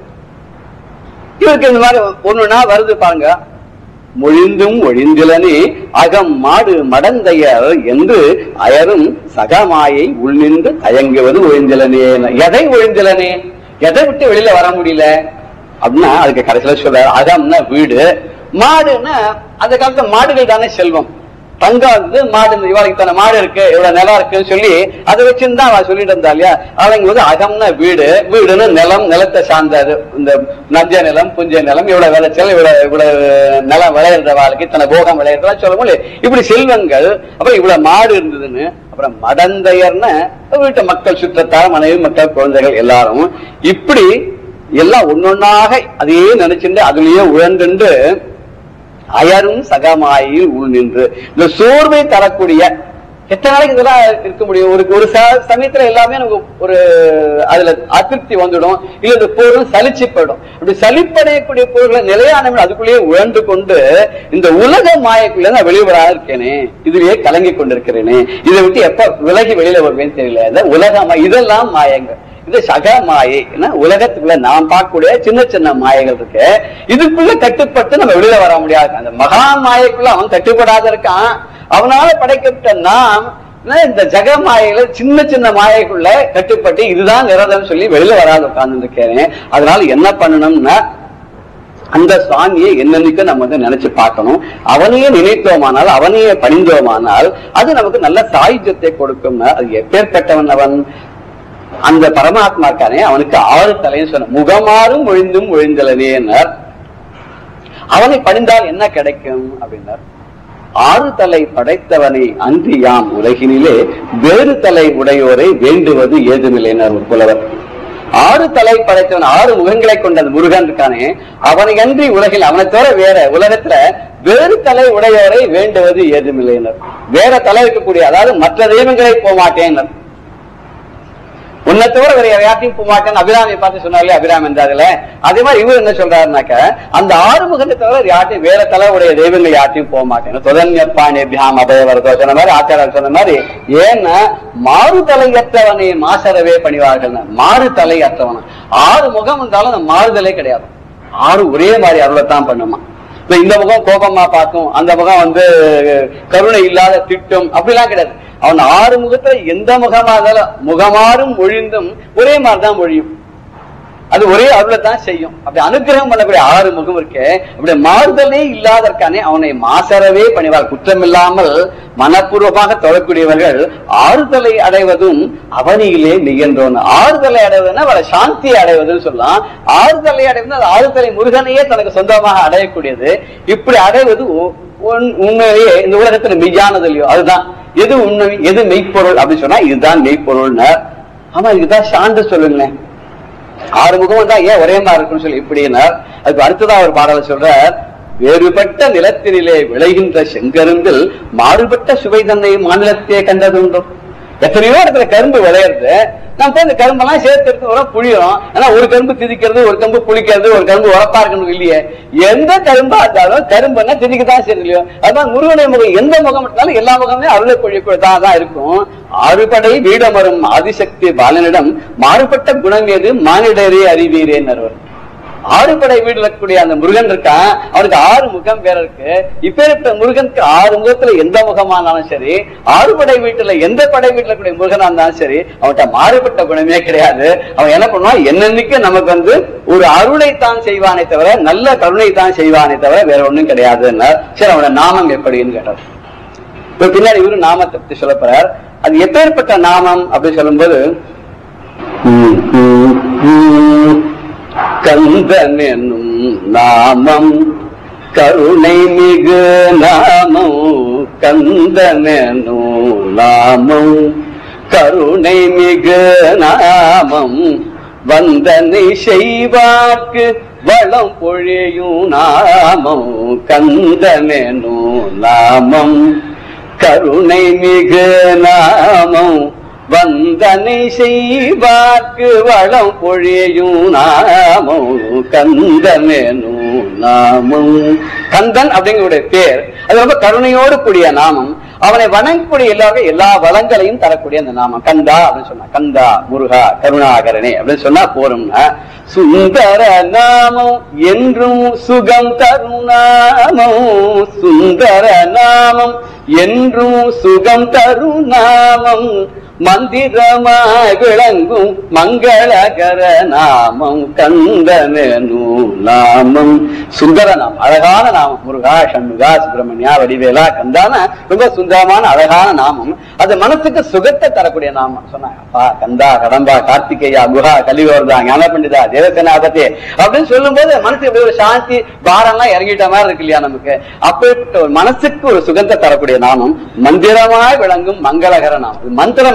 இவருக்கு இந்த மாதிரி ஒண்ணுன்னா வருது பாருங்க. மொழிந்தும் ஒழிந்திலனே அகம் மாடு மடந்தையர் என்று அயரும் சகமாயை உள்நின்று தயங்குவது ஒழிந்திலனே. எதை ஒழிந்திலனே, எதை விட்டு வெளியில வர முடியல அப்படின்னா அதுக்கு கடைசியில சொல்றாரு, அகம்னா வீடு, மாடுன்னா அந்த காலத்துல மாடுகள் தானே செல்வம், தங்கம் வந்து மாடு, இவருக்கு தானே மாடு இருக்கு இவ்வளவு நிலம் இருக்குன்னு சொல்லி அதை வச்சுருந்தா அவன் சொல்லிட்டு இருந்தா இல்லையா. அவங்க வந்து அகம்னா வீடு, வீடுன்னு நிலம், நிலத்தை சார்ந்தது, இந்த நஞ்ச நிலம் புஞ்ச நிலம், இவ்வளவு விளைச்சல், இவ்வளவு இவ்வளவு நிலம் விளையிற வாழ்க்கை, இத்தனை போகம் விளையிறதா சொல்ல முடியும். இப்படி செல்வங்கள், அப்புறம் இவ்வளவு மாடு இருந்ததுன்னு, அப்புறம் மடந்தையர்னு வீட்டு மக்கள், சுற்றத்தார், மனைவி, மக்கள், குழந்தைகள் எல்லாரும் இப்படி எல்லாம் ஒன்னொன்னாக அதையே நினைச்சுட்டு அதுலயே உழன்று அயரும் சகமாயில் உள் நின்று இந்த சோர்வை தரக்கூடிய, எத்தனை நாளைக்கு இதெல்லாம் இருக்க முடியும்? ஒரு ஒரு சமயத்துல எல்லாமே நமக்கு ஒரு அதுல அதிருப்தி வந்துடும், இல்ல இந்த பொருள் சலிச்சு போயிடும். அப்படி சலிப்படையக்கூடிய பொருள்களை நிலையான அதுக்குள்ளேயே உழந்து கொண்டு இந்த உலக மாயக்குள்ள நான் வெளிவராது இருக்கேனே, இதுலயே கலங்கி கொண்டிருக்கிறேனே, இதை விட்டு எப்ப விலகி வெளியில வருவேன்னு தெரியல. இந்த உலக இதெல்லாம் மாயங்கள், இது சக மாயை. உலகத்துக்குள்ள நாம் பார்க்கக்கூடிய சின்ன சின்ன மாயைகள் இருக்கு, இதுக்குள்ள கட்டுப்பட்டு நம்ம வெளியில வர முடியாது. அந்த மகா மாயைக்குள்ள அவன் கட்டுப்படாத இருக்கான், அவனால படைக்கப்பட்ட நாம் இந்த ஜக மாயையில சின்ன சின்ன மாயைக்குள்ள கட்டுப்பட்டு இதுதான் நிரதம் சொல்லி வெளியில வராது உட்கார்ந்து இருக்கேன். அதனால என்ன பண்ணணும்னா அந்த சுவாமியை என்னன்னைக்கு நம்ம வந்து நினைச்சு பார்க்கணும். அவனையே நினைத்தோமானால், அவனையே பணிந்தோமானால் அது நமக்கு நல்ல சாயுஜத்தை கொடுக்கும். அது எப்பேற்பட்டவன் அவன், அந்த பரமாத்மா இருக்கானே அவனுக்கு ஆறு தலைன்னு சொன்ன, முகமாறும் ஒழிந்தும் ஒழிந்தலனேன்னார். அவனை பணிந்தால் என்ன கிடைக்கும் அப்படின்னார். ஆறு தலை படைத்தவனை அன்றி யாம் உலகினிலே வேறு தலை உடையோரை வேண்டுவது ஏதுமில்லைனார் ஒரு புலவர். ஆறு தலை படைத்தவன், ஆறு முகங்களை கொண்ட முருகன் இருக்கானே அவனை அன்றி உலகில், அவனை தவிர வேற உலகத்துல வேறு தலை உடையோரை வேண்டுவது ஏதுமில்லைனர். வேற தலை இருக்கக்கூடிய, அதாவது மற்ற தெய்வங்களை போக மாட்டேன், உன்னை தவிர வேற யார்ட்டையும் போக மாட்டேன்னு அபிராமியை பார்த்து சொன்னாலே அபிராமி என்றாதுல. அதே மாதிரி இவர் என்ன சொல்றாருனாக்க, அந்த ஆறு முகத்தை தவிர யார்ட்டையும் வேற தலைவுடைய தெய்வங்கள் யார்ட்டையும் போக மாட்டேன். தொதன்யப்பாணியம் அபயவரதோ சொன்ன மாதிரி, ஆச்சாரர் சொன்ன மாதிரி, ஏன்னா மாறு தலையற்றவனை மாசரவே பணிவார்கள். மாறு தலை அற்றவன ஆறு முகம் இருந்தாலும் அந்த மாறுதலே கிடையாது, ஆறு ஒரே மாதிரி அருளைத்தான் பண்ணுமா. இந்த முகம் கோபமா பார்க்கும், அந்த முகம் வந்து கருணை இல்லாத திட்டும், அப்படிலாம் கிடையாது. அவன் ஆறு முகத்துல எந்த முகமா இருந்தாலும் முகமாறும் ஒழிந்தும் ஒரே மாதிரிதான் ஒழியும், அது ஒரே அருளைத்தான் செய்யும். அப்படி அனுகிரகம் பண்ணக்கூடிய ஆறு முகம் இருக்கு, அப்படி மாறுதலே இல்லாதற்கானே அவனை மாசரவே பணிவார். குற்றம் இல்லாமல் மனப்பூர்வமாக தொழக்கூடியவர்கள் ஆறுதலை அடைவதும் அவனியிலே நிகழ்ந்தோன். ஆறுதலை அடைவதுன்னா அவரை சாந்தியை அடைவதுன்னு சொல்லலாம். ஆறுதலை அடைவது ஆறுதலை முருகனையே தனக்கு சொந்தமாக அடையக்கூடியது. இப்படி அடைவது உண்மையே இந்த உலகத்துல மெய்யானது இல்லையோ அதுதான். எது உண்மை எது மெய்ப்பொருள் அப்படின்னு சொன்னா இதுதான் மெய்ப்பொருள்னு. ஆமா இதுதான் சான்று சொல்லுங்களேன். ஆறு முகம் தான் ஏன் ஒரே மாதிரி இருக்குன்னு சொல்லி இப்படின்னா அதுக்கு அடுத்ததான் ஒரு பாடலை சொல்ற, வேறுபட்ட நிலத்தினிலே விளைகின்ற செங்கரும்பில் மாறுபட்ட சுவை தன்னை மாநிலத்தையே கண்டதுண்டோ. எத்தனையோ இடத்துல கரும்பு விளையிறது, நம்ம போய் இந்த கரும்பெல்லாம் சேர்த்து எடுத்து வர புளியும். ஆனா ஒரு கரும்பு திதிக்கிறது, ஒரு கரும்பு புளிக்கிறது, ஒரு கரும்பு உரப்பா இருக்கணும் இல்லையே. எந்த கரும்பா இருந்தாலும் கரும்புன்னா திதிக்கத்தான் சரி இல்லையோ. அதுதான் முருகனுடைய முகம். எந்த முகம் இருந்தாலும் எல்லா முகமே அருளை பொழிதான் தான் இருக்கும். ஆறுபடை வீடமரும் ஆதிசக்தி பாலனிடம் மாறுபட்ட குணம் ஏது மானிடரே அறிவீரேன். ஆறுபடை வீடு இருக்கக்கூடிய அந்த முருகன் இருக்கான், அவனுக்கு ஆறு முகம் வேற இருக்கு. இப்ப முருகனுக்கு ஆறு முகத்துல எந்த முகமானாலும் சரி, ஆறுபடை வீட்டுல எந்த படை வீட்டுல இருக்கக்கூடிய முருகனா இருந்தாலும் சரி, அவன்கிட்ட மாறுபட்ட குணமே கிடையாது. அவன் என்ன பண்ணுவான், என்னன்னைக்கு நமக்கு வந்து ஒரு அருளைத்தான் செய்வானே தவிர நல்ல கருணை தான் செய்வானே தவிர வேற ஒண்ணும் கிடையாதுன்னா. சரி, அவனோட நாமம் எப்படின்னு கேட்டார். இப்ப பின்னாடி இவரு நாமத்தை பத்தி சொல்ல போறார். அது எப்பேற்பட்ட நாமம் அப்படின்னு சொல்லும்போது, கந்தன் என்னும் நாமம் கருணை மிகு நாமம், கந்தன் என்னும் நாமம் கருணை மிகு நாமம், வந்தனை செய்வார்க்கு வளம் பொழியும் நாமம், கந்தன் என்னும் நாமம் கருணை மிகு நாமம், வந்தனை செய்வார்க்கு வளம் பொழியும் நாமம், கந்தனேனும் நாமம். கந்தன் அப்படிங்கிற பேர், அது ரொம்ப கருணையோடு கூடிய நாமம். அவனை வணங்கக்கூடிய எல்லாரும் எல்லா வளங்களையும் தரக்கூடிய அந்த நாமம் கந்தா அப்படின்னு சொன்னா, கந்தா முருகா கருணாகரனே அப்படின்னு சொன்னா போறோம்னா, சுந்தர நாமம் என்றும் சுகம் தரும் நாமம், சுந்தர நாமம் என்றும் சுகம் தரும் நாமம், மந்திரமாய் விளங்கும் மங்களகர நாமம், கந்தனு நாமம். சுந்தர நாமம், அழகான நாமம். முருகா சண்முகா சுப்பிரமணியா வடிவேலா கந்தான ரொம்ப சுந்தரமான அழகான நாமம். அது மனசுக்கு சுகத்தை தரக்கூடிய நாமம். சொன்னாங்க அப்பா கந்தா கடம்பா கார்த்திகேயா குஹா கலிகோர்தா ஞான பண்டிதா தேவசேனாபதி அப்படின்னு சொல்லும் போது மனசுக்கு எப்படி ஒரு சாந்தி பாரம்லாம் இறங்கிட்ட மாதிரி இருக்கு இல்லையா நமக்கு. அப்படிப்பட்ட ஒரு மனசுக்கு ஒரு சுகத்தை தரக்கூடிய நாமம் மந்திரமாய் விளங்கும் மங்களகர நாமம். மந்திரம்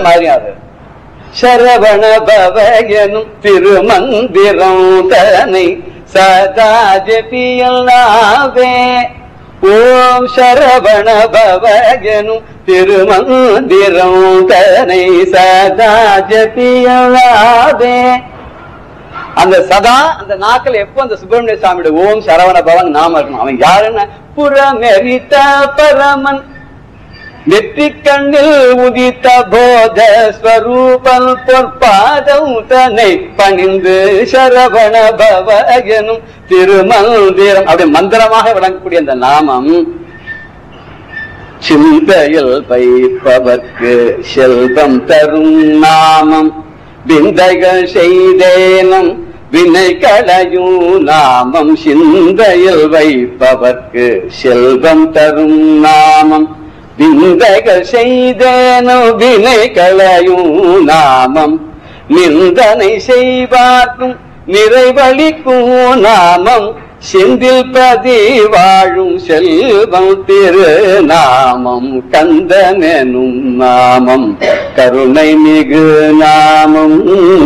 சரவண பவயனும் திருமந்திரம் தனை சதா ஜபியல்லாவே, ஓம் சரவண பவயனும் திருமந்திரம் தனை சதா ஜபியல்லாவே. அந்த சதா அந்த நாக்கில் எப்போ அந்த சுப்பிரமணிய சுவாமியோட ஓம் சரவண பவன் நாம இருக்கணும். அவன் யாருன்னு, புறமெரித்த பரமன் நெற்றி கண்ணில் உதித்த போத ஸ்வரூபல் பொற்பாதம் தன்னை பணிந்து சரவண பவயனும் திருமந்திரம் அப்படி மந்திரமாக விளங்கக்கூடிய அந்த நாமம், சிந்தையில் வைப்பவர்க்கு செல்வம் தரும் நாமம், விந்தைகள் செய்தேனும் வினை களையும் நாமம், சிந்தையில் வைப்பவர்க்கு செல்வம் தரும் நாமம், விந்தைகள் செய்தேனோ வினை களையும் நாமம், நிந்தனை செய்வார்க்கும் நிறைவளிக்கும் நாமம், செந்தில் பதி வாழும் செல்வம் திரு நாமம், கந்தனெனும் நாமம் கருணை மிகு நாமம்.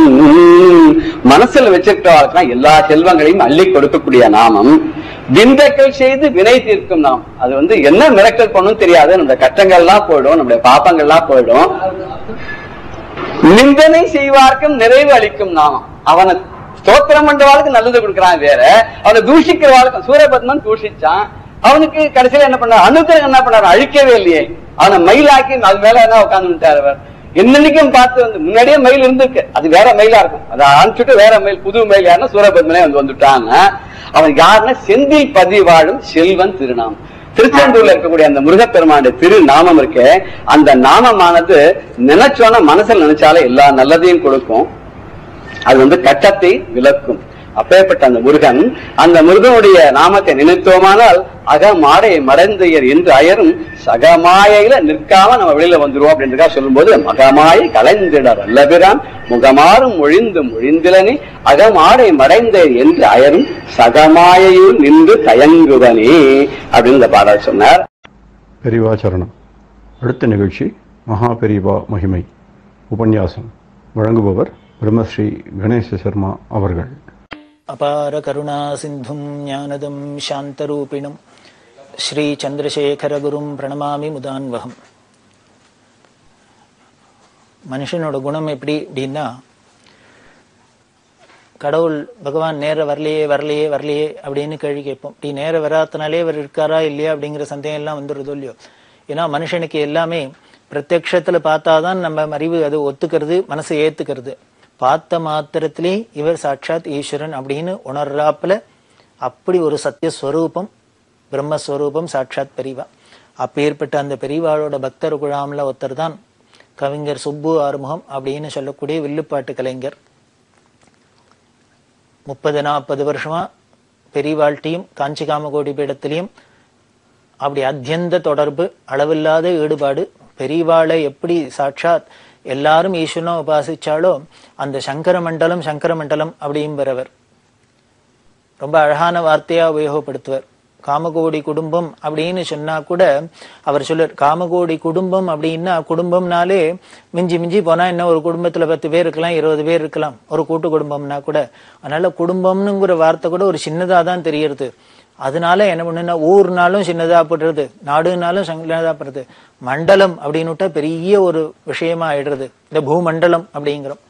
மனசுல வச்சுக்கிட்டவர்களுக்கு எல்லா செல்வங்களையும் அள்ளி கொடுக்கக்கூடிய நாமம், விந்தைகள் செய்து வினை தீர்க்கும் நாம். அது வந்து என்ன மிரக்கல் பண்ணும் தெரியாது, நம்முடைய கஷ்டங்கள்லாம் போயிடும், நம்முடைய பாப்பங்கள்லாம் போயிடும். நிந்தனை செய்வார்க்கும் நிறைவு அளிக்கும் நாமம். அவனை ஸ்தோத்திரம் பண்றவாளுக்கு நல்லது கொடுக்கறான் வேற, அவனை தூஷிக்கிறவாளுக்கு, சூரபத்மன் தூஷிச்சான், அவனுக்கு கடைசியில என்ன பண்ணார், அனுக்கிரகம் என்ன பண்ணாரு, அழிக்கவே இல்லையே, அவனை மயிலாக்கி அது மேல என்ன உட்கார்ந்து அவர். என்னன்னைக்கும் பார்த்து வந்து முன்னாடியே மயில் இருந்திருக்கு, அது வேற மயிலா இருக்கும், அதை அனுப்பிச்சுட்டு வேற மயில் புது மயில் யாருன்னா சூரபத்மனே வந்து வந்துட்டாங்க. அவன் யாருன்னா செந்தில் பதிவாழும் செல்வன் திருநாமம். திருச்செந்தூர்ல இருக்கக்கூடிய அந்த முருகப்பெருமானுடைய திருநாமம் இருக்கு, அந்த நாமமானது நினைச்சோன்னா மனசுல நினைச்சாலே எல்லா நல்லதையும் கொடுக்கும், அது வந்து கட்டத்தை விளக்கும். அப்பேற்பட்ட அந்த முருகன், அந்த முருகனுடைய நாமத்தை நினைத்தோமானால் அகமாடை மடந்தையர் என்று அயரும் சகமாயில நிற்காம நம்ம வெளியில வந்துருவோம் அப்படின்றதா சொல்லும் போது, மகமாயை கலைந்திடர் அல்லபிரான் முகமாறும் ஒழிந்து மொழிந்திலனே அகமாடை மடைந்தையர் என்று அயரும் சகமாயையில் நின்று தயங்குவனே அப்படின்னு இந்த பாடல் சொன்னார். பெரிவா சரணம். அடுத்த நிகழ்ச்சி மகா பெரிவா மகிமை உபன்யாசம். வழங்குபவர் பிரம்மஸ்ரீ கணேச சர்மா அவர்கள். அபார கருணா சிந்தும் ஞானதம் சாந்தரூபிணம் ஸ்ரீ சந்திரசேகரகுரும் பிரணமாமி முதான்வகம். மனுஷனோட குணம் எப்படி அப்படின்னா, கடவுள் பகவான் நேர வரலையே வரலையே வரலையே அப்படின்னு கேள்வி கேட்போம். இப்படி நேர வராதனாலே அவர் இருக்காரா இல்லையா அப்படிங்கிற சந்தேகம் எல்லாம் வந்துடுறதோ இல்லையோ. ஏன்னா மனுஷனுக்கு எல்லாமே பிரத்யக்ஷத்துல பார்த்தாதான் நம்ம அறிவு அது ஒத்துக்கிறது, மனசு ஏத்துக்கிறது. பார்த்த மாத்திரத்திலே இவர் சாட்சாத் ஈஸ்வரன் அப்படின்னு உணர்றாப்புல அப்படி ஒரு சத்தியஸ்வரூபம், பிரம்மஸ்வரூபம் சாட்சாத் பெரிவா. அப்பேற்பட்ட அந்த பெரிவாளோட பக்தர் குழாம்ல ஒருத்தர் தான் கவிஞர் சுப்பு ஆறுமுகம் அப்படின்னு சொல்லக்கூடிய வில்லுப்பாட்டு கலைஞர். முப்பது நாற்பது வருஷமா பெரிவாழ்ட்டியும் காஞ்சி காமகோடி பீடத்திலையும் அப்படி அத்தியந்த தொடர்பு, அளவில்லாத ஈடுபாடு. பெரிவாளை எப்படி சாட்சாத் எல்லாரும் ஈஸ்வரனை உபாசிச்சாலோ அந்த சங்கர மண்டலம் சங்கர மண்டலம் அப்படிங்கிறவர் ரொம்ப அழகான வார்த்தையா உபயோகப்படுத்துவர். காமகோடி குடும்பம் அப்படின்னு சொன்னா கூட அவர் சொல்லுவார், காமகோடி குடும்பம் அப்படின்னா குடும்பம்னாலே மிஞ்சி மிஞ்சி போனா என்ன ஒரு குடும்பத்துல பத்து பேர் இருக்கலாம், இருபது பேர் இருக்கலாம், ஒரு கூட்டு குடும்பம்னா கூட. அதனால குடும்பம்னுங்கிற வார்த்தை கூட ஒரு சின்னதா தான் தெரியறது. அதனால என்ன பண்ணுன்னா ஊர்னாலும் சின்னதா போடுறது, நாடுனாலும் சின்னதா போடுறது, மண்டலம் அப்படின்னு பெரிய ஒரு விஷயமா ஆயிடுறது, இந்த பூமண்டலம் அப்படிங்கிறோம்.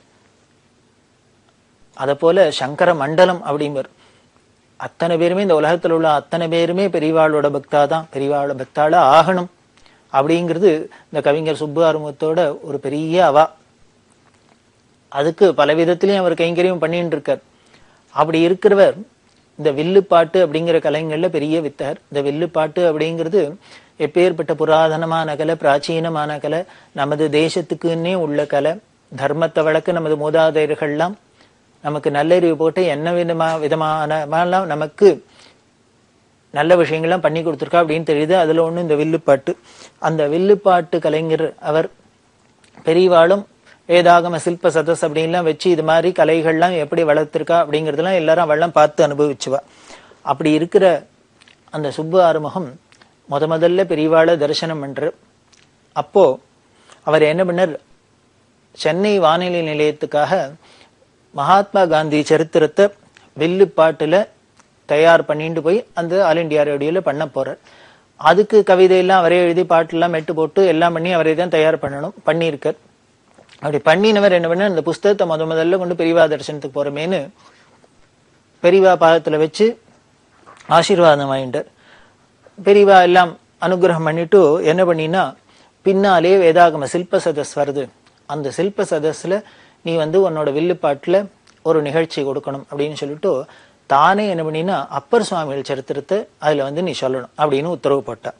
அத போல சங்கர மண்டலம் அப்படிங்கிற அத்தனை பேருமே, இந்த உலகத்தில் உள்ள அத்தனை பேருமே பெரிவாளோட பக்தா தான், பெரிவாளோட பக்தால ஆகணும் அப்படிங்கிறது இந்த கவிஞர் சுப்பு ஆறுமுகத்தோட ஒரு பெரிய அவா. அதுக்கு பல விதத்திலையும் அவர் கைங்கரியம் பண்ணிட்டு இருக்கார். அப்படி இருக்கிறவர் இந்த வில்லுப்பாட்டு அப்படிங்கிற கலைஞர்ல பெரிய வித்தர். இந்த வில்லுப்பாட்டு அப்படிங்கிறது எப்பேற்பட்ட புராதனமான கலை, பிராச்சீனமான கலை, நமது தேசத்துக்குன்னே உள்ள கலை. தர்மத்தை வழக்கு நமது மூதாதையர்கள்லாம் நமக்கு நல்லறிவு போட்டு என்ன விதமா விதமான நமக்கு நல்ல விஷயங்கள்லாம் பண்ணி கொடுத்துருக்கா அப்படின்னு தெரியுது. அதுல ஒண்ணு இந்த வில்லுப்பாட்டு. அந்த வில்லுப்பாட்டு கலைஞர் அவர் பெரியவாளும் வேதாகம சில்ப சதஸ் அப்படின்லாம் வச்சு இது மாதிரி கலைகள்லாம் எப்படி வளர்த்திருக்கா அப்படிங்கறதெல்லாம் எல்லாரும் அவெல்லாம் பார்த்து அனுபவிச்சுவா. அப்படி இருக்கிற அந்த சுப்பு ஆறுமுகம் முத முதல்ல பெரியவாளை தரிசனம் பண்ற அப்போ அவர் என்ன பண்ணார், சென்னை வானொலி நிலையத்துக்காக மகாத்மா காந்தி சரித்திரத்தை வில்லுப்பாட்டுல தயார் பண்ணிட்டு போய் அந்த ஆல் இண்டியா ரேடியோல பண்ண போறார். அதுக்கு கவிதையெல்லாம் அவரே எழுதி பாட்டெல்லாம் மெட்டு போட்டு எல்லாம் பண்ணி அவரே தான் தயார் பண்ணணும், பண்ணியிருக்கார். அப்படி பண்ணினவர் என்ன பண்ண, அந்த புஸ்தகத்தை முத முதல்ல கொண்டு பெரியவா தரிசனத்துக்கு போறமேன்னு பெரியவா பாதத்துல வச்சு ஆசீர்வாதம் வாங்கிட்டார். பெரியவா எல்லாம் அனுகிரகம் பண்ணிட்டு என்ன பண்ணினா, பின்னாலே வேதாகம சில்ப சதஸ் வருது, அந்த சில்ப சதஸ்ல நீ வந்து உன்னோட வில்லுப்பாட்டுல ஒரு நிகழ்ச்சி கொடுக்கணும் அப்படின்னு சொல்லிட்டு தானே என்ன பண்ணினா அப்பர் சுவாமிகள் சரித்திரத்தை அதுல வந்து நீ சொல்லணும் அப்படின்னு உத்தரவு போட்டா.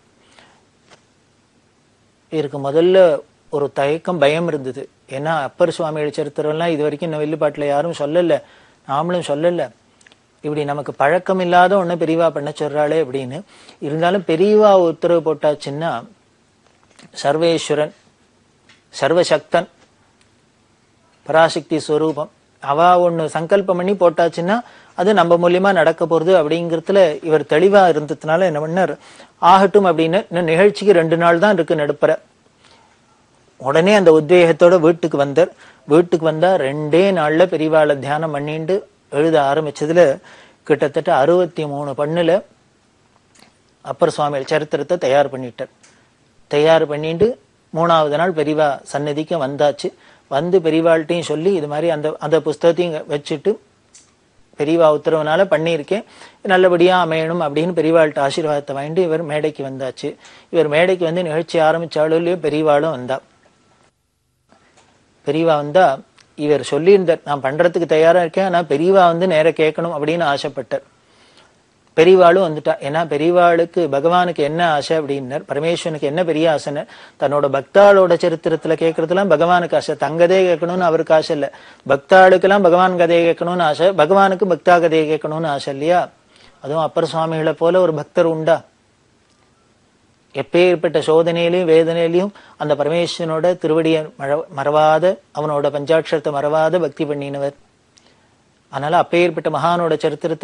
இதுக்கு முதல்ல ஒரு தயக்கம், பயம் இருந்தது. ஏன்னா அப்பர் சுவாமிகள் சரித்திரம்லாம் இது வரைக்கும் இந்த வில்லுப்பாட்டுல யாரும் சொல்லல, நாமளும் சொல்லல, இப்படி நமக்கு பழக்கம் இல்லாத ஒண்ணு பெரியவா பண்ண சொல்றாளே அப்படின்னு. இருந்தாலும் பெரியவா உத்தரவு போட்டாச்சுன்னா சர்வேஸ்வரன், சர்வசக்தன், பராசக்தி ஸ்வரூபம், அவ ஒண்ணு சங்கல்பம் பண்ணி போட்டாச்சுன்னா அது நம்ம மூலியமா நடக்க போறது அப்படிங்கிறதுல இவர் தெளிவா இருந்ததுனால என்ன பண்ணார், ஆகட்டும் அப்படின்னு. இன்னும் நிகழ்ச்சிக்கு ரெண்டு நாள் தான் இருக்கு நடுப்புற. உடனே அந்த உத்வேகத்தோட வீட்டுக்கு வந்தார். வீட்டுக்கு வந்தா ரெண்டே நாள்ல பெரியவாளை தியானம் பண்ணிட்டு எழுத ஆரம்பிச்சதுல கிட்டத்தட்ட அறுபத்தி மூணு பண்ணுல அப்பர் சுவாமிகள் சரித்திரத்தை தயார் பண்ணிட்டார். தயார் பண்ணிட்டு மூணாவது நாள் பெரியவா சன்னதிக்கு வந்தாச்சு. வந்து பெரியவாள்கிட்டையும் சொல்லி இது மாதிரி அந்த அந்த புஸ்தகத்தையும் வச்சுட்டு பெரியவா உத்தரவுனால பண்ணியிருக்கேன், நல்லபடியா அமையணும் அப்படின்னு பெரியவாள்கிட்ட ஆசீர்வாதத்தை வாங்கிட்டு இவர் மேடைக்கு வந்தாச்சு. இவர் மேடைக்கு வந்து நிகழ்ச்சி ஆரம்பிச்சாலும் இல்லையோ பெரியவாளும் வந்தா. பெரியவா வந்தா இவர் சொல்லியிருந்தார், நான் பண்றதுக்கு தயாரா இருக்கேன், ஆனா பெரியவா வந்து நேர கேட்கணும் அப்படின்னு ஆசைப்பட்டார். பெரியவாளும் வந்துட்டா. ஏன்னா பெரியவாளுக்கு பகவானுக்கு என்ன ஆசை அப்படின்னார், பரமேஸ்வரனுக்கு என்ன பெரிய ஆசைன்னு, தன்னோட பக்தாளோட சரித்திரத்துல கேட்கறதுலாம் பகவானுக்கு ஆசை. தங்கதே கேட்கணும்னு அவருக்கு ஆசை இல்ல, பக்தாளுக்கெல்லாம் பகவான் கதையை கேட்கணும்னு ஆசை, பகவானுக்கு பக்தா கதையை கேட்கணும்னு ஆசை இல்லையா. அதுவும் அப்பர் சுவாமிகளை போல ஒரு பக்தர் உண்டா? எப்பேற்பட்ட சோதனையிலையும் வேதனையிலையும் அந்த பரமேஸ்வரனோட திருவடியை மறவாத, அவனோட பஞ்சாட்சரத்தை மறவாத பக்தி பண்ணினவர். அதனால அப்பேற்பட்ட மகானோட சரித்திரத்தை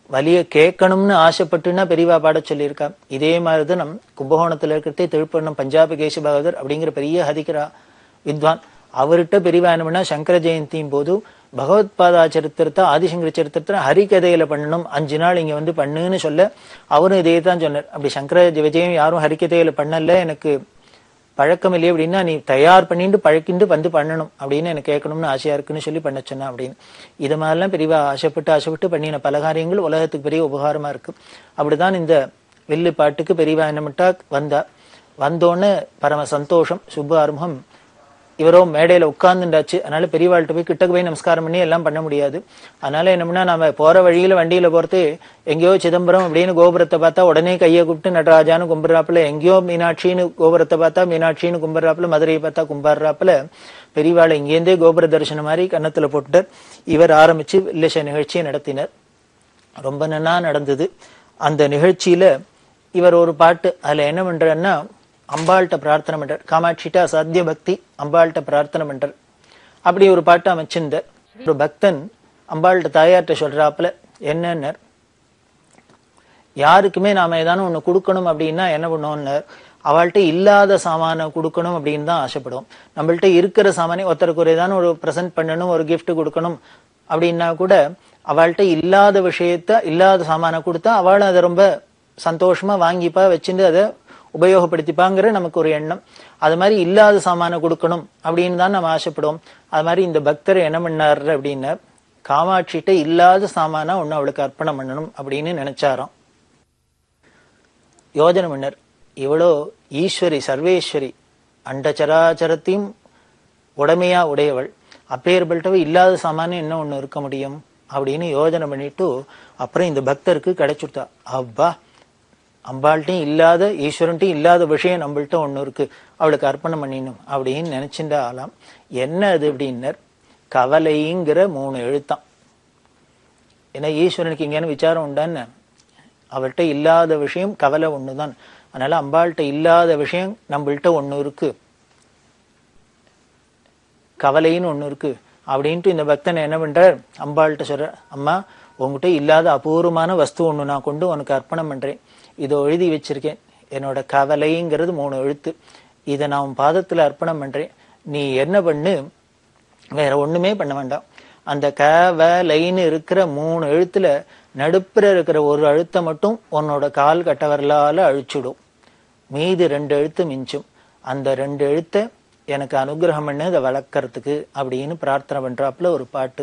வலிய கேட்கணும்னு ஆசைப்பட்டுன்னா பெரியவா பாட சொல்லியிருக்கா. இதே மாதிரிதான் நம் கும்பகோணத்துல இருக்கிறதே திருப்பண்ணம் பஞ்சாபி கேசி பகதர் அப்படிங்கிற பெரிய ஹதிகரா வித்வான். அவர்கிட்ட பெரியவா என்ன பண்ணா, சங்கர ஜெயந்தியும் போது பகவத்பாதா சரித்திரத்தை ஆதிசங்கர சரித்திரத்தை ஹரிகதையில பண்ணணும், அஞ்சு நாள் இங்க வந்து பண்ணுன்னு சொல்ல அவரும் இதே தான் சொன்னார். அப்படி சங்கர விஜயம் யாரும் ஹரிகதையில பண்ணல, எனக்கு பழக்கம் இல்லையே அப்படின்னா நீ தயார் பண்ணிட்டு பழக்கிண்டு வந்து பண்ணணும் அப்படின்னு எனக்கு கேட்கணும்னு ஆசையா இருக்குன்னு சொல்லி பண்ண சொன்னா அப்படின்னு. இது மாதிரிலாம் பெரியவா ஆசைப்பட்டு ஆசைப்பட்டு பண்ணின பல காரியங்கள் உலகத்துக்கு பெரிய உபகாரமா இருக்கு. அப்படிதான் இந்த வில்லு பாட்டுக்கு பெரியவா என்ன பண்ணிட்டா, வந்தா வந்தோன்னு பரம சந்தோஷம். சுப்பு ஆரம்பம் இவரோ மேடையில உட்கார்ந்துண்டாச்சு. அதனால பெரியவாள்கிட்ட போய் கிட்டக்கு போய் நமஸ்காரம் பண்ணி எல்லாம் பண்ண முடியாது. அதனால என்னம்னா, நாம போற வழியில வண்டியில போறது எங்கேயோ சிதம்பரம் அப்படின்னு கோபுரத்தை பார்த்தா உடனே கையை கூப்பிட்டு நடராஜான்னு கும்பிடுறாப்புல, எங்கேயோ மீனாட்சின்னு கோபுரத்தை பார்த்தா மீனாட்சின்னு கும்பிடுறாப்புல, மதுரையை பார்த்தா கும்பிடுறாப்புல பெரியவாளை இங்கேருந்தே கோபுர தரிசனம் மாதிரி கன்னத்துல போட்டுட்டார். இவர் ஆரம்பிச்சு இல்ல நிகழ்ச்சியை நடத்தினர். ரொம்ப நன்னா நடந்தது. அந்த நிகழ்ச்சியில இவர் ஒரு பாட்டு அதுல என்ன பண்றாருன்னா, அம்பாள்கிட்ட பிரார்த்தனை பண்றார். காமாட்சிட்ட அசாத்திய பக்தி, அம்பாள்கிட்ட பிரார்த்தனை பண்றார். அப்படி ஒரு பாட்டு அமைச்சிருந்த ஒரு பக்தன் அம்பாள்கிட்ட தாயார்கிட்ட சொல்றாப்புல, என்னன்னு யாருக்குமே நாம ஏதானும் ஒண்ணு கொடுக்கணும் அப்படின்னா என்ன பண்ணுவோம்னு, அவள்கிட்ட இல்லாத சாமான கொடுக்கணும் அப்படின்னு தான் ஆசைப்படுவோம். நம்மள்ட்ட இருக்கிற சாமானே ஒருத்தருக்கு ஒரு ஏதானும் ஒரு பிரசன்ட் பண்ணணும், ஒரு கிஃப்ட் கொடுக்கணும் அப்படின்னா கூட அவள்கிட்ட இல்லாத விஷயத்த இல்லாத சாமான கொடுத்தா அவளும் அதை ரொம்ப சந்தோஷமா வாங்கிப்பா, வச்சுட்டு அதை உபயோகப்படுத்திப்பாங்கிற நமக்கு ஒரு எண்ணம். அது மாதிரி இல்லாத சாமான கொடுக்கணும் அப்படின்னு தான் நம்ம ஆசைப்படுவோம். அது மாதிரி இந்த பக்தர் என்ன பண்ணாரு அப்படின்னா, காமாட்சிட்ட இல்லாத சாமானா ஒண்ணு அவளுக்கு அர்ப்பணம் பண்ணணும் அப்படின்னு நினைச்சாராம். யோஜனை பண்ணர், இவ்வளோ ஈஸ்வரி சர்வேஸ்வரி அண்டச்சராச்சரத்தையும் உடமையா உடையவள், அப்பேற்பட்டவ இல்லாத சாமானு என்ன ஒண்ணு இருக்க முடியும் அப்படின்னு யோஜனை பண்ணிட்டு அப்புறம் இந்த பக்தருக்கு கிடைச்சுட்டா. அப்பா, அம்பாள்கிட்டையும் இல்லாத ஈஸ்வரன்ட்டையும் இல்லாத விஷயம் நம்மள்ட்ட ஒண்ணு இருக்கு, அவளுக்கு அர்ப்பணம் பண்ணிடணும் அப்படின்னு நினைச்சுட்டா ஆலாம். என்ன அது அப்படின்னர், கவலைங்கிற மூணு எழுத்தான். ஏன்னா ஈஸ்வரனுக்கு இங்கேன்னு விசாரம் உண்டான்னு, அவள்கிட்ட இல்லாத விஷயம் கவலை ஒண்ணுதான். அதனால அம்பாள்கிட்ட இல்லாத விஷயம் நம்மள்ட்ட ஒண்ணு இருக்கு, கவலைன்னு ஒண்ணு இருக்கு அப்படின்ட்டு இந்த பக்தன் என்ன பண்றார், அம்பாள்கிட்ட சொல்ற, அம்மா உங்ககிட்ட இல்லாத அபூர்வமான வஸ்து ஒண்ணு நான் கொண்டு உனக்கு அர்ப்பணம் பண்றேன், இதோ எழுதி வச்சிருக்கேன், என்னோட கவலைங்கிறது மூணு எழுத்து, இதை நான் உன் பாதத்துல அர்ப்பணம் பண்றேன், நீ என்ன பண்ணு, வேற ஒண்ணுமே பண்ண வேண்டாம், அந்த கவலைன்னு இருக்கிற மூணு எழுத்துல நடுப்புற இருக்கிற ஒரு அழுத்த மட்டும் உன்னோட கால் கட்டவரலால அழிச்சுடும், மீதி ரெண்டு எழுத்து மிஞ்சும், அந்த ரெண்டு எழுத்த எனக்கு அனுகிரகம் பண்ணு அதை வளர்க்கறதுக்கு அப்படின்னு பிரார்த்தனை பண்றாப்புல ஒரு பாட்டு.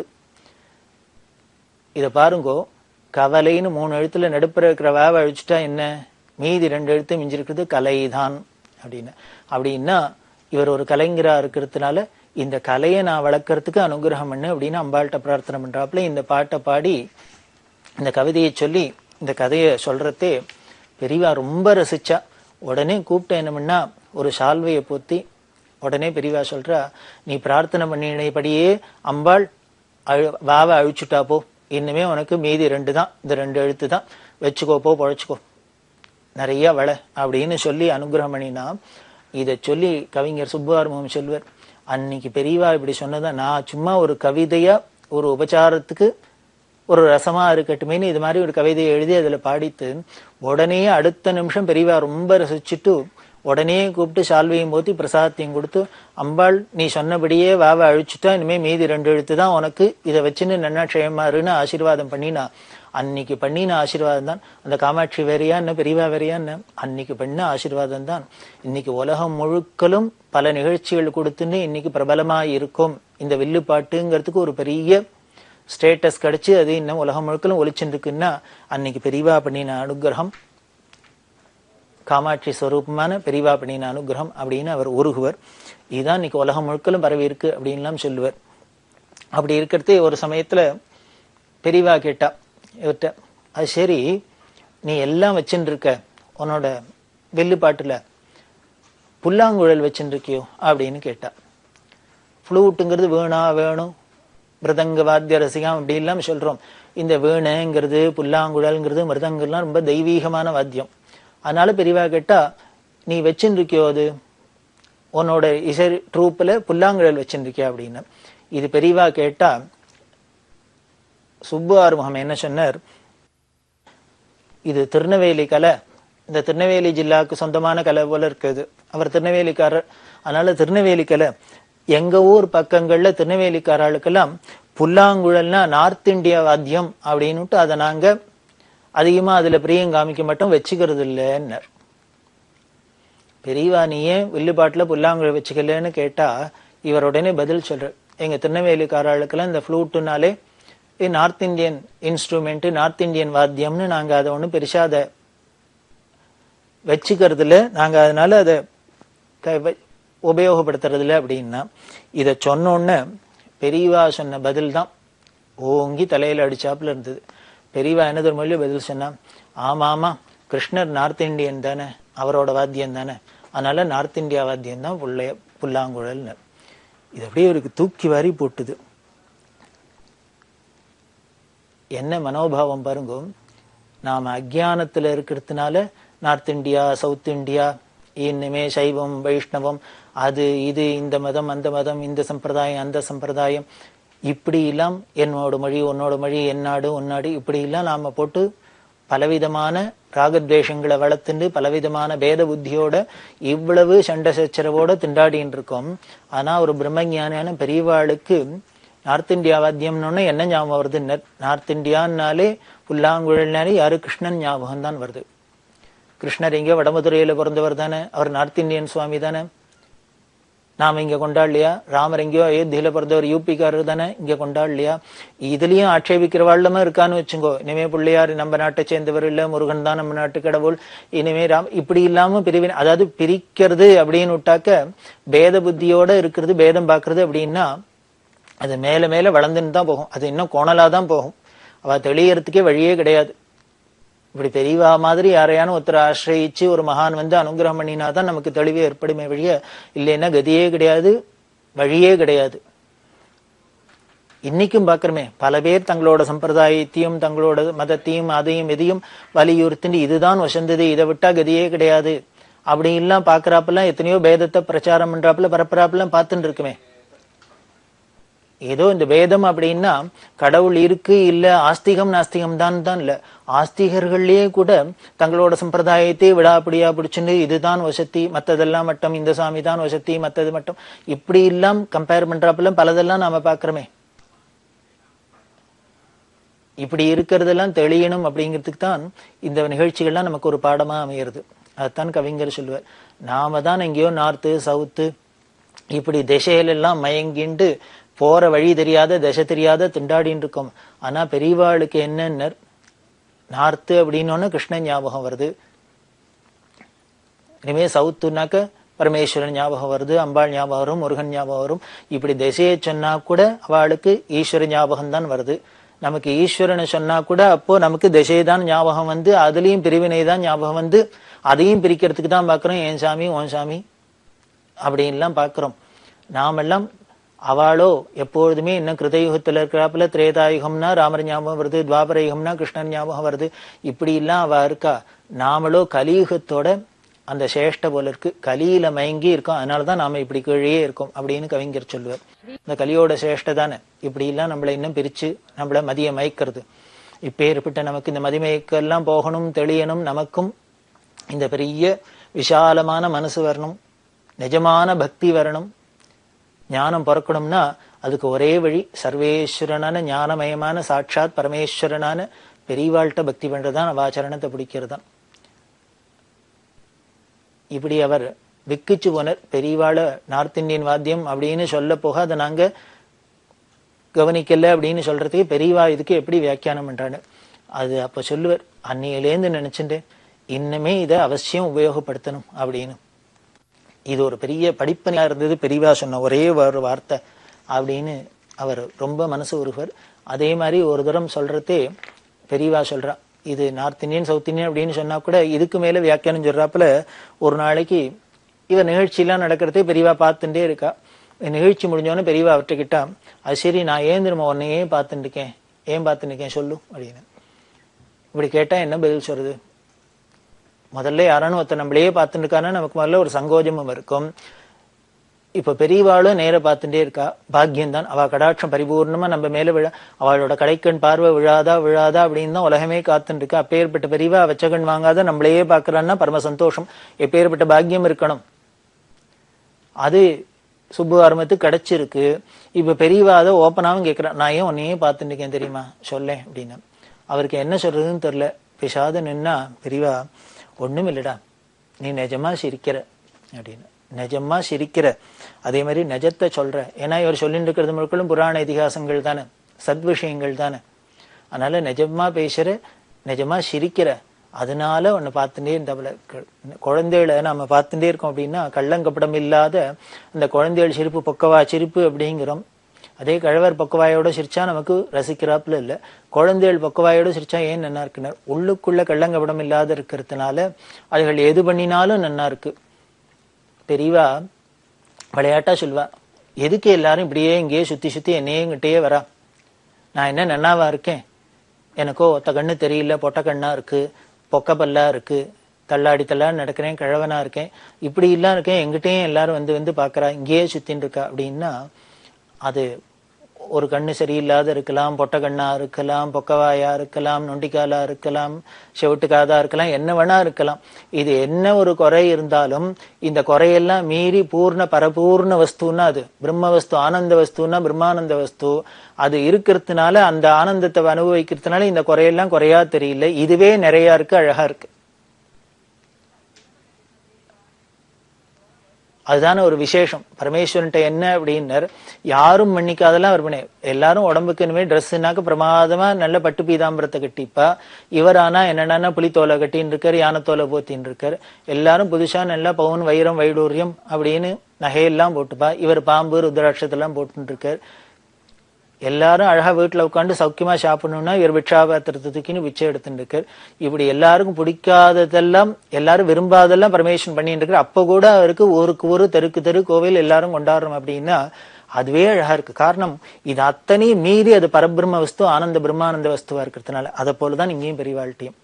இத பாருங்கோ, கவலைன்னு மூணு எழுத்துல நடுப்புற இருக்கிற வேவ அழிச்சுட்டா என்ன, மீதி ரெண்டு எழுத்து மிஞ்சிருக்கிறது கலைதான் அப்படின்னு. அப்படின்னா இவர் ஒரு கலைஞரா இருக்கிறதுனால இந்த கலையை நான் வளர்க்கறதுக்கு அனுகிரகம் பண்ணு அப்படின்னு அம்பாள்கிட்ட பிரார்த்தனை பண்றாப்புல இந்த பாட்டை பாடி இந்த கவிதையை சொல்லி இந்த கதையை சொல்றதே பெரியவா ரொம்ப ரசிச்சா. உடனே கூப்பிட்டு என்ன பண்ணா, ஒரு சால்வையை போத்தி உடனே பெரியவா சொல்றா, நீ பிரார்த்தனை பண்ணினபடியே அம்பாள் அழு வாவ அழிச்சுட்டா போ, இன்னுமே உனக்கு மீதி ரெண்டு தான், இந்த ரெண்டு எழுத்து தான், வச்சுக்கோ போ, பொழைச்சுக்கோ, நிறைய வள அப்படின்னு சொல்லி அனுகிரகம் பண்ணினா. இதை சொல்லி கவிஞர் சுப்புஆறுமுகம் சொல்வர், அன்னைக்கு பெரியவா இப்படி சொன்னதான் நான் சும்மா ஒரு கவிதையா ஒரு உபச்சாரத்துக்கு ஒரு ரசமா இருக்கட்டுமேனு இது மாதிரி ஒரு கவிதையை எழுதி அதுல பாடித்து உடனே அடுத்த நிமிஷம் பெரியவா ரொம்ப ரசிச்சுட்டு உடனே கூப்பிட்டு சால்வையும் போத்தி பிரசாதத்தையும் கொடுத்து, அம்பாள் நீ சொன்னபடியே வாவ அழிச்சுட்டா, இனிமே மீதி ரெண்டு எழுத்து தான் உனக்கு, இதை வச்சுன்னு நன்னா க்ஷேமாருன்னு ஆசீர்வாதம் பண்ணினா. அன்னைக்கு பண்ணின ஆசீர்வாதம் தான். அந்த காமாட்சி வேறையா என்ன பெரியவா வேறையா என்ன, அன்னைக்கு பண்ண ஆசீர்வாதம் தான் இன்னைக்கு உலகம் முழுக்கலும் பல நிகழ்ச்சிகள் கொடுத்துன்னு இன்னைக்கு பிரபலமா இருக்கும். இந்த வில்லு பாட்டுங்கிறதுக்கு ஒரு பெரிய ஸ்டேட்டஸ் கிடைச்சு அது இன்னும் உலகம் முழுக்கலும் ஒலிச்சுட்டு இருக்குன்னா அன்னைக்கு பெரியவா பண்ணின அனுகிரகம், காமாட்சி ஸ்வரூபமான பெரியவா பண்ணின அனுகிரகம் அப்படின்னு அவர் உருகுவர். இதுதான் இன்னைக்கு உலகம் முழுக்கலும் பரவி இருக்கு அப்படின்லாம் சொல்லுவார். அப்படி இருக்கிறதே ஒரு சமயத்துல பெரியவா கேட்டா இவர்கிட்ட, அது சரி நீ எல்லாம் வச்சுட்டு இருக்க, உன்னோட வில்லு பாட்டுல புல்லாங்குழல் வச்சுட்டு இருக்கியோ அப்படின்னு கேட்டா. ஃப்ளூட்டுங்கிறது வேணா வேணும், மிருதங்க வாத்திய ரசிகம் அப்படி இல்லாம சொல்றோம். இந்த வீணைங்கிறது புல்லாங்குழல்ங்கிறது மிருதங்கள்லாம் ரொம்ப தெய்வீகமான வாத்தியம். அதனால பெரியவா கேட்டா, நீ வச்சுட்டு இருக்கியோ அது உன்னோட இசை ட்ரூப்ல புல்லாங்குழல் வச்சுட்டு இருக்கியா அப்படின்னு. இது பெரியவா கேட்டா சுப்பு ஆறுமுகம் என்ன சொன்னார், இது திருநெல்வேலி கலை, இந்த திருநெல்வேலி ஜில்லாவுக்கு சொந்தமான கலை போல இருக்குது. அவர் திருநெல்வேலிக்காரர், அதனால திருநெல்வேலி கலை. எங்க ஊர் பக்கங்கள்ல திருநெல்வேலிக்காரர்களுக்கெல்லாம் புல்லாங்குழல்னா நார்த் இந்தியா வாத்தியம் அப்படின்னுட்டு அதை நாங்க அதிகமா அதுல பிரியம் காமிக்க மட்டும் வச்சுக்கிறது இல்லைன்னர். பெரியவா நீ ஏன் வில்லுப்பாட்டுல புல்லாங்குழல் வச்சுக்கலன்னு கேட்டா இவர் உடனே பதில் சொல்ற, எங்க திருநெல்வேலிக்காரர்களுக்கெல்லாம் இந்த ஃப்ளூட்டுனாலே north Indian instrument, north Indian வாத்தியம்னு நாங்க அதை ஒண்ணு பெருசா அதை வச்சுக்கிறது இல்லை, நாங்க அதனால அதை உபயோகப்படுத்துறது இல்லை அப்படின்னா. இதை சொன்னோன்னு பெரியவா சொன்ன பதில் தான் ஓங்கி தலையில அடிச்சாப்புல இருந்தது. பெரியவா என்ன மொழியோ பதில் சொன்னா, ஆமா ஆமா கிருஷ்ணர் நார்த் இந்தியன் தானே, அவரோட வாத்தியம் தானே, அதனால நார்த் இந்தியா வாத்தியம் தான் புள்ளைய புல்லாங்குழல்னு. இது அப்படியே அவருக்கு தூக்கி வாரி போட்டுது. என்ன மனோபாவம் பாருங்க, நாம அஜ்ஞானத்துல இருக்கிறதுனால நார்த் இந்தியா சவுத் இந்தியா இன்னுமே சைவம் வைஷ்ணவம் அது இது இந்த மதம் அந்த மதம் இந்த சம்பிரதாயம் அந்த சம்பிரதாயம் இப்படி எல்லாம் என்னோட மொழி உன்னோட மொழி என்னாடு உன்னாடு இப்படி எல்லாம் நாம போட்டு பலவிதமான ராகத்வேஷங்களை வளர்த்துண்டு பலவிதமான பேத புத்தியோட இவ்வளவு சண்டை சச்சரவோட திண்டாடின்னு இருக்கோம். ஆனா ஒரு பிரம்மஞானியான பெரியவாளுக்கு நார்த் இந்தியா வாத்தியம்னு என்ன ஞாபகம் வருது? நார்த் இந்தியான்னாலே புல்லாங்குழல்னாலே யாரு கிருஷ்ணன் ஞாபகம் தான் வருது. கிருஷ்ணர் எங்கேயோ வடமதுரையில பிறந்தவர் தானே, அவர் நார்த் இந்தியன் சுவாமி தானே, நாம இங்க கொண்டாடலையா? ராமர் எங்கேயோ அயோத்தியில பிறந்தவர் யூபிக்காரர் தானே, இங்க கொண்டாடலையா? இதுலயும் ஆட்சேபிக்கிறவாழ்லமா இருக்கான்னு வச்சுங்கோ. இனிமே பிள்ளையார் நம்ம நாட்டை சேர்ந்தவர் இல்ல, முருகன் தான் நம்ம நாட்டு கடவுள், இனிமே ராம் இப்படி இல்லாம பிரிவினை, அதாவது பிரிக்கிறது அப்படின்னு விட்டாக்க பேத புத்தியோட இருக்கிறது, பேதம் பாக்குறது அப்படின்னா அது மேல மேல வளர்ந்துன்னு தான் போகும், அது இன்னும் கோணலாதான் போகும். அவ தெளியறதுக்கே வழியே கிடையாது. இப்படி பெரியவா மாதிரி யாரையான ஒருத்தர் ஆசிரியிச்சு ஒரு மகான் வந்து அனுகிரகம் பண்ணினாதான் நமக்கு தெளிவே ஏற்படுமே வழிய, இல்லைன்னா கதியே கிடையாது, வழியே கிடையாது. இன்னைக்கும் பாக்குறமே பல பேர் தங்களோட சம்பிரதாயத்தையும் தங்களோட மதத்தையும் அதையும் எதையும் வலியுறுத்தி இதுதான் வசந்தது, இதை விட்டா கதியே கிடையாது அப்படி எல்லாம் பாக்குறாப்பெல்லாம் எத்தனையோ பேதத்தை பிரச்சாரம் பண்றாப்புல பரப்புறாப்பெல்லாம் பார்த்துட்டு இருக்குமே. ஏதோ இந்த வேதம் அப்படின்னா கடவுள் இருக்கு இல்ல ஆஸ்திகம் நாஸ்திகம் தான் தான் இல்ல, ஆஸ்திகர்கள்லயே கூட தங்களோட சம்பிரதாயத்தை விடாப்படியா பிடிச்சுன்னு இதுதான் வசதி மத்ததெல்லாம் மட்டும், இந்த சாமி தான் வசதி மத்தது மட்டும், இப்படி எல்லாம் கம்பேர் பண்றாப்பெல்லாம் பலதெல்லாம் நாம பாக்குறோமே. இப்படி இருக்கிறதெல்லாம் தெளியணும் அப்படிங்கிறதுக்கு தான் இந்த நிகழ்ச்சிகள்லாம் நமக்கு ஒரு பாடமா அமையிறது. அதுதான் கவிஞர் சொல்லுவார், நாம தான் எங்கேயோ நார்த்து சவுத்து இப்படி திசையில எல்லாம் மயங்கிண்டு போற வழி தெரியாத திசை தெரியாத திண்டாடின்னு இருக்கோம். ஆனா பெரியவாளுக்கு என்ன நார்த்து அப்படின்னு கிருஷ்ணன் ஞாபகம் வருது, இனிமே சவுத்துனாக்க பரமேஸ்வரன் ஞாபகம் வருது, அம்பாள் ஞாபகம் வரும், முருகன் ஞாபகம் வரும். இப்படி திசையை சொன்னா கூட அவளுக்கு ஈஸ்வர ஞாபகம் தான் வருது. நமக்கு ஈஸ்வரனை சொன்னா கூட அப்போ நமக்கு திசையை தான் ஞாபகம் வந்து அதுலயும் பிரிவினை தான் ஞாபகம் வந்து அதையும் பிரிக்கிறதுக்கு தான் பாக்குறோம், ஏன் சாமி ஓன் சாமி அப்படின்லாம் பாக்குறோம். நாமெல்லாம் அவளோ எப்பொழுதுமே இன்னும் கிருதயுகத்துல இருக்கிறாப்புல திரேதாயுகம்னா ராமர் ஞாபகம் வருது, துவாபர யுகம்னா கிருஷ்ணன் ஞாபகம் வருது, இப்படி எல்லாம் அவ இருக்கா. நாமளோ கலியுகத்தோட அந்த சேஷ்ட போல இருக்கு, கலியில மயங்கி இருக்கோம், அதனாலதான் நாம இப்படி கீழே இருக்கோம் அப்படின்னு கவிஞர் சொல்லுவார். இந்த கலியோட சேஷ்ட தானே இப்படி எல்லாம் நம்மளை இன்னும் பிரிச்சு நம்மள மதிய மயக்கிறது. இப்ப ஏற்பட்ட நமக்கு இந்த மதிமயக்கெல்லாம் போகணும், தெளியணும், நமக்கும் இந்த பெரிய விஷாலமான மனசு வரணும், நிஜமான பக்தி வரணும், ஞானம் பிறக்கணும்னா அதுக்கு ஒரே வழி சர்வேஸ்வரனான ஞானமயமான சாட்சாத் பரமேஸ்வரனான பெரியவாழ்கிட்ட பக்தி பண்றதுதான் அவாச்சரணத்தை பிடிக்கிறதுதான். இப்படி அவர் விக்கிச்சு போனர். பெரியவாழ நார்த் இந்தியன் வாத்தியம் அப்படின்னு சொல்ல போக அதை நாங்க கவனிக்கல அப்படின்னு சொல்றதுக்கு பெரியவா இதுக்கு எப்படி வியாக்கியானம் பண்றாரு அது அப்ப சொல்லுவார், அன்னையிலேருந்து நினைச்சுட்டேன் இன்னுமே இதை அவசியம் உபயோகப்படுத்தணும் அப்படின்னு. இது ஒரு பெரிய படிப்பனையா இருந்தது பெரியவா சொன்ன ஒரே ஒரு வார்த்தை அப்படின்னு அவர் ரொம்ப மனசு உருவர். அதே மாதிரி ஒரு தரம் சொல்றதே பெரியவா சொல்றா, இது நார்த் இந்தியன் சவுத் இந்தியன் அப்படின்னு சொன்னா கூட இதுக்கு மேல வியாக்கியானம் சொல்றாப்புல. ஒரு நாளைக்கு இவர் நிகழ்ச்சியெல்லாம் நடக்கிறதே பெரியவா பார்த்துட்டே இருக்கா. நிகழ்ச்சி முடிஞ்சோன்னு பெரியவா அவர்கிட்ட, அது சரி நான் ஏன் திரும்ப உன்னையே பார்த்துட்டு இருக்கேன், ஏன் பார்த்துட்டு இருக்கேன் சொல்லு அப்படின்னு. இப்படி கேட்டா என்ன பதில் சொல்றது? முதல்ல யாரானு ஒருத்தர் நம்மளையே பார்த்துட்டு இருக்காருன்னா நமக்கு முதல்ல ஒரு சங்கோஜமும் இருக்கும். இப்ப பெரியவாளும் நேர பார்த்துட்டே இருக்கா, பாக்கியம்தான். அவ கடாட்சம் பரிபூர்ணமா நம்ம மேல விழா, அவளோட கடைக்கண் பார்வை விழாதா விழாதா அப்படின்னு தான் உலகமே காத்துட்டு இருக்கு. அப்பேற்பட்ட பெரியவா வச்சகன் வாங்காத நம்மளையே பாக்குறான்னா பரம சந்தோஷம். எப்பேற்பட்ட பாக்கியம் இருக்கணும். அது சுப்பு ஆரம்பத்துக்கு கிடைச்சிருக்கு. இப்ப பெரியவா அதை ஓப்பனாவும் கேட்கிறான், நான் ஏன் உன்னையே பார்த்துட்டு இருக்கேன் தெரியுமா சொல்லேன் அப்படின்னு. அவருக்கு என்ன சொல்றதுன்னு தெரியல. பேசாத நின்னா, பெரியவா ஒண்ணும் இல்லடா, நீ நிஜமா சிரிக்கிற அப்படின்னு. நிஜமா சிரிக்கிற, அதே மாதிரி நிஜத்தை சொல்ற. ஏன்னா இவர் சொல்லிட்டு இருக்கிறது முழுக்களும் புராண இதிகாசங்கள் தானே, சத் விஷயங்கள் தானே. அதனால நிஜமா பேசுற, நிஜமா சிரிக்கிற, அதனால உன்னை பார்த்துட்டே இருந்தவள. குழந்தைகளை நம்ம பார்த்துட்டே இருக்கோம் அப்படின்னா கள்ளங்கப்படம் இல்லாத அந்த குழந்தைகள் சிரிப்பு, பொக்கவா சிரிப்பு அப்படிங்கிறோம். அதே கழவர் பொக்கவாயோட சிரிச்சா நமக்கு ரசிக்கிறாப்புல இல்ல, குழந்தைகள் பொக்கவாயோட சிரிச்சா ஏன் நன்னா இருக்குனர், உள்ளுக்குள்ள கள்ளங்கப்படம் இல்லாத இருக்கிறதுனால அதுகள் எது பண்ணினாலும் நன்னா இருக்கு. பெரியவா விளையாட்டா சொல்வா, எதுக்கு எல்லாரும் இப்படியே இங்கேயே சுத்தி சுத்தி என்னையே இங்கிட்டயே வரா, நான் என்ன நன்னாவா இருக்கேன், எனக்கோ ஒத்த கண்ணு தெரியல, பொட்ட கண்ணா இருக்கு, பொக்க பல்லா இருக்கு, தள்ளாடி தள்ளாடி நடக்கிறேன், கிழவனா இருக்கேன், இப்படி எல்லாம் இருக்கேன், எங்கிட்டையும் எல்லாரும் வந்து வந்து பாக்குறா, இங்கேயே சுத்தின்னு இருக்கா அப்படின்னா அது ஒரு கண்ணு சரியில்லாத இருக்கலாம், பொட்ட கண்ணா இருக்கலாம், பொக்கவாயா இருக்கலாம், நொண்டிக்காலா இருக்கலாம், செவிட்டுக்காதா இருக்கலாம், என்ன வேணா இருக்கலாம். இது என்ன ஒரு குறை இருந்தாலும் இந்த குறையெல்லாம் மீறி பூர்ண பரபூர்ண வஸ்துன்னா அது பிரம்ம வஸ்து, ஆனந்த வஸ்துன்னா பிரம்மானந்த வஸ்து. அது இருக்கிறதுனால, அந்த ஆனந்தத்தை அனுபவிக்கிறதுனால இந்த குறையெல்லாம் குறையா தெரியல, இதுவே நிறைய இருக்கு, அழகா இருக்கு. அதுதான ஒரு விசேஷம். பரமேஸ்வரன்ட்ட என்ன அப்படின்னர், யாரும் மன்னிக்காதெல்லாம் அவர் பண்ண, எல்லாரும் உடம்புக்கு இனிமே ட்ரெஸ்ஸுனாக்க பிரமாதமா நல்ல பட்டு பீதாம்பரத்தை கட்டிப்பா. இவர் ஆனா என்னன்னா புலித்தோலை கட்டின்னு இருக்காரு, யானத்தோலை போத்தின்னு இருக்காரு. எல்லாரும் புதுசா நல்லா பவுன் வைரம் வைடூரியம் அப்படின்னு நகையெல்லாம் போட்டுப்பா. இவர் பாம்பு ருத்ராட்சத்தெல்லாம் போட்டுன்னு இருக்காரு. எல்லாரும் அழகா வீட்டுல உட்காந்து சௌக்கியமா சாப்பிடணும்னா இவர் பிட்சாபாத்திரத்துக்குன்னு பிச்சை எடுத்துட்டு இருக்காரு. இப்படி எல்லாருக்கும் பிடிக்காததெல்லாம், எல்லாரும் விரும்பாதெல்லாம் பரமேஸ்வரன் பண்ணிட்டு இருக்காரு. அப்ப கூட அவருக்கு ஊருக்கு ஊரு தெருக்கு தெரு கோவில் எல்லாரும் கொண்டாடுறோம் அப்படின்னா அதுவே அழகா இருக்கு. காரணம் இது அத்தனையும் மீறி அது பரபிரம்ம வஸ்து, ஆனந்த பிரம்மானந்த வஸ்துவா இருக்கிறதுனால. அதை போலதான் இங்கேயும் பெரியவாழ்ட்டியும்.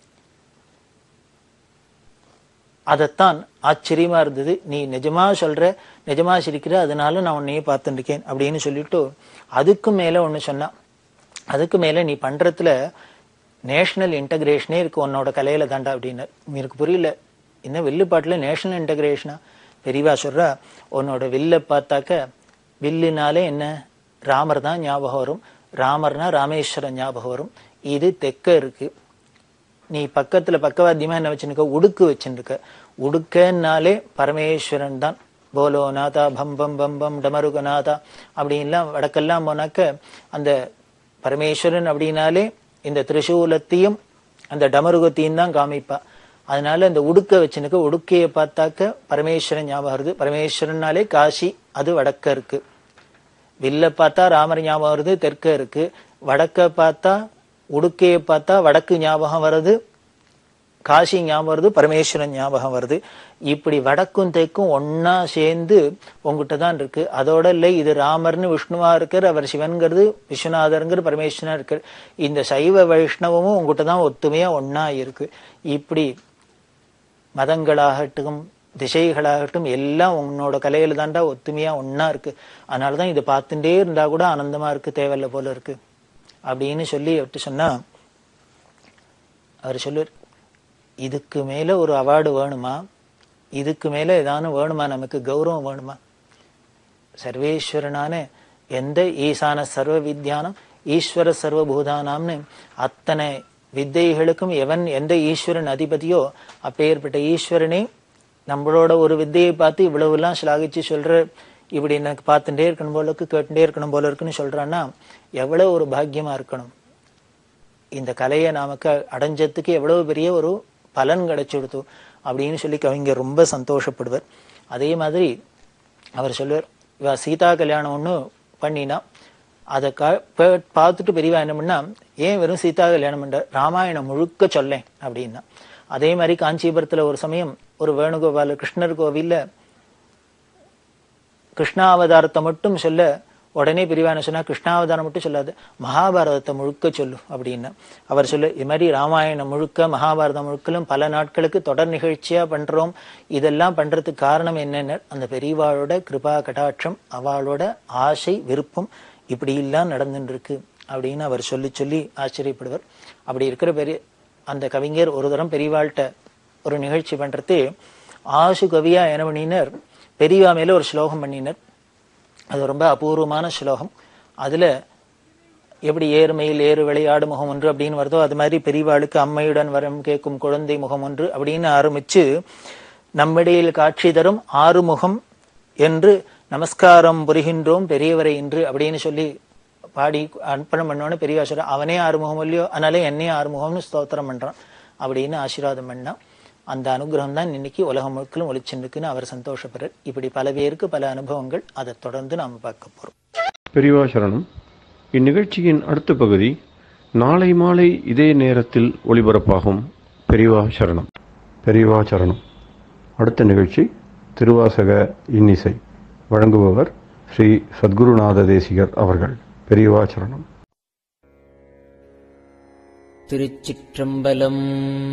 அதத்தான் ஆச்சரியமா இருந்தது. நீ நிஜமா சொல்ற, நிஜமா சிரிக்கிற, அதனால நான் உன்னையே பார்த்துட்டு இருக்கேன் அப்படின்னு சொல்லிட்டு அதுக்கு மேல ஒண்ணு சொன்னா, அதுக்கு மேல நீ பண்றதுல நேஷனல் இன்டகிரேஷனே இருக்கு உன்னோட கலையில தாண்டா அப்படின்னு. எனக்கு புரியல, என்ன வில்லுப்பாட்டுல நேஷனல் இன்டகிரேஷனா? பெரியவா சொல்றா, உன்னோட வில்ல பார்த்தாக்க வில்லுனாலே என்ன, ராமர் தான் ஞாபகம் வரும். ராமர்னா ராமேஸ்வரன் ஞாபகம் வரும். இது தெக்க இருக்கு. நீ பக்கத்துல பக்கவாத்தியமா என்ன வச்சுருக்க, உடுக்கு வச்சுருக்க. உடுக்கன்னாலே பரமேஸ்வரன் தான். போலோ நாதா பம் பம் பம் பம் டமருகநாதா அப்படின்லாம் வடக்கெல்லாம் போனாக்க அந்த பரமேஸ்வரன் அப்படின்னாலே இந்த திரிசூலத்தையும் அந்த டமருகத்தையும் தான் காமிப்பா. அதனால இந்த உடுக்க வச்சுனுக்க, உடுக்கையை பார்த்தாக்க பரமேஸ்வரன் ஞாபகம் வருது. பரமேஸ்வரனாலே காசி, அது வடக்க இருக்கு. வில்ல பார்த்தா ராமர் ஞாபகம் வருது, தெற்க இருக்கு. வடக்க பார்த்தா உடுக்கையை பார்த்தா வடக்கு ஞாபகம் வருது, காசி ஞாபகம் வருது, பரமேஸ்வரன் ஞாபகம் வருது. இப்படி வடக்கும் தெற்கும் ஒன்னா சேர்ந்து உங்ககிட்ட தான் இருக்கு. அதோட இல்லை இது ராமர்னு விஷ்ணுவா இருக்கார், அவர் சிவன்கிறது, விஸ்வநாதருங்கிற பரமேஸ்வரனா இருக்கார். இந்த சைவ வைஷ்ணவமும் உங்ககிட்ட தான் ஒத்துமையா ஒன்னா இருக்கு. இப்படி மதங்களாகட்டும் திசைகளாகட்டும் எல்லாம் உன்னோட கலையில தாண்டா ஒத்துமையா ஒன்னா இருக்கு. அதனாலதான் இதை பார்த்துட்டே இருந்தா கூட ஆனந்தமா இருக்கு, தேவையில்ல போல இருக்கு அப்படின்னு சொல்லி விட்டு சொன்னா, அவர் சொல்லுவார், இதுக்கு மேல ஒரு அவார்டு வேணுமா, இதுக்கு மேல ஏதானு வேணுமா, நமக்கு கௌரவம் வேணுமா? சர்வேஸ்வரனான எந்த ஈசான சர்வ வித்யானம் ஈஸ்வர சர்வபூதானாம்னு அத்தனை வித்தைகளுக்கும் எவன் எந்த ஈஸ்வரன் அதிபதியோ அப்பேற்பட்ட ஈஸ்வரனே நம்மளோட ஒரு வித்தையை பார்த்து இவ்வளவு எல்லாம் ஸ்லாகிச்சு சொல்ற, இப்படி எனக்கு பார்த்துட்டே இருக்கணும் போல இருக்கு, கேட்டுட்டே இருக்கணும் போல இருக்குன்னு சொல்றான்னா எவ்வளவு ஒரு பாக்கியமா இருக்கணும். இந்த கலையை நமக்கு அடைஞ்சதுக்கு எவ்வளவு பெரிய ஒரு பலன் கிடைச்சு கொடுத்து அப்படின்னு சொல்லி கவிஞர் ரொம்ப சந்தோஷப்படுவார். அதே மாதிரி அவர் சொல்லுவார், இவ சீதா கல்யாணம் ஒண்ணு பண்ணினா அதை பார்த்துட்டு பெரியவா என்ன பண்ணா, ஏன் வெறும் சீதா கல்யாணம் பண்ற, ராமாயணம் முழுக்க சொல்லேன் அப்படின்னா. அதே மாதிரி காஞ்சிபுரத்துல ஒரு சமயம் ஒரு வேணுகோபால கிருஷ்ணர் கோவில்ல கிருஷ்ணாவதாரத்தை மட்டும் சொல்ல உடனே பெரியவா என்ன சொன்னா, கிருஷ்ணாவதாரம் மட்டும் சொல்லாது, மகாபாரதத்தை முழுக்க சொல்லு அப்படின்னு அவர் சொல்லு. இது மாதிரி ராமாயணம் முழுக்க மகாபாரதம் முழுக்கலும் பல நாட்களுக்கு தொடர் நிகழ்ச்சியா பண்றோம். இதெல்லாம் பண்றதுக்கு காரணம் என்னன்னு, அந்த பெரியவாளோட கிருபா கடாட்சம், அவளோட ஆசை விருப்பம் இப்படி எல்லாம் நடந்துட்டு இருக்கு அப்படின்னு அவர் சொல்லி சொல்லி ஆச்சரியப்படுவார். அப்படி இருக்கிற பெரிய அந்த கவிஞர் ஒரு தரம் பெரியவாள்கிட்ட ஒரு நிகழ்ச்சி பண்றது ஆசு கவியா என்ன பண்ணினர், பெரியவா மேல ஒரு ஸ்லோகம் பண்ணினர். அது ரொம்ப அபூர்வமான ஸ்லோகம். அதுல எப்படி ஏறுமையில் ஏறு விளையாடு முகம் ஒன்று அப்படின்னு வருதோ அது மாதிரி பெரியவாளுக்கு அம்மையுடன் வரம் கேட்கும் குழந்தை முகம் ஒன்று அப்படின்னு ஆரம்பிச்சு, நம்மிடையில் காட்சி தரும் ஆறுமுகம் என்று நமஸ்காரம் புரிகின்றோம் பெரியவரை என்று அப்படின்னு சொல்லி பாடி அர்ப்பணம் பண்ணோன்னு பெரியவா சொல்ற, அவனே ஆறுமுகம் இல்லையோ அதனால என்னையே ஆறுமுகம்னு ஸ்தோத்திரம் பண்றான் அப்படின்னு ஆசீர்வாதம் பண்ணா. அந்த அனுகிரகம் தான் இன்னைக்கு உலகம் முழுக்கலும் ஒளிச்சுருக்குன்னு அவர் சந்தோஷப்படுறார். இப்படி பல பேருக்கு பல அனுபவங்கள், அதை தொடர்ந்து நாம் பார்க்க போறோம். பெரியவா சரணம். இந்நிகழ்ச்சியின் அடுத்த பகுதி நாளை மாலை இதே நேரத்தில் ஒளிபரப்பாகும். பெரியவா சரணம். பெரியவா சரணம். அடுத்த நிகழ்ச்சி திருவாசக இன்னிசை. வழங்குபவர் ஸ்ரீ சத்குருநாத தேசிகர் அவர்கள். பெரியவா சரணம். திருச்சிற்றம்பலம்.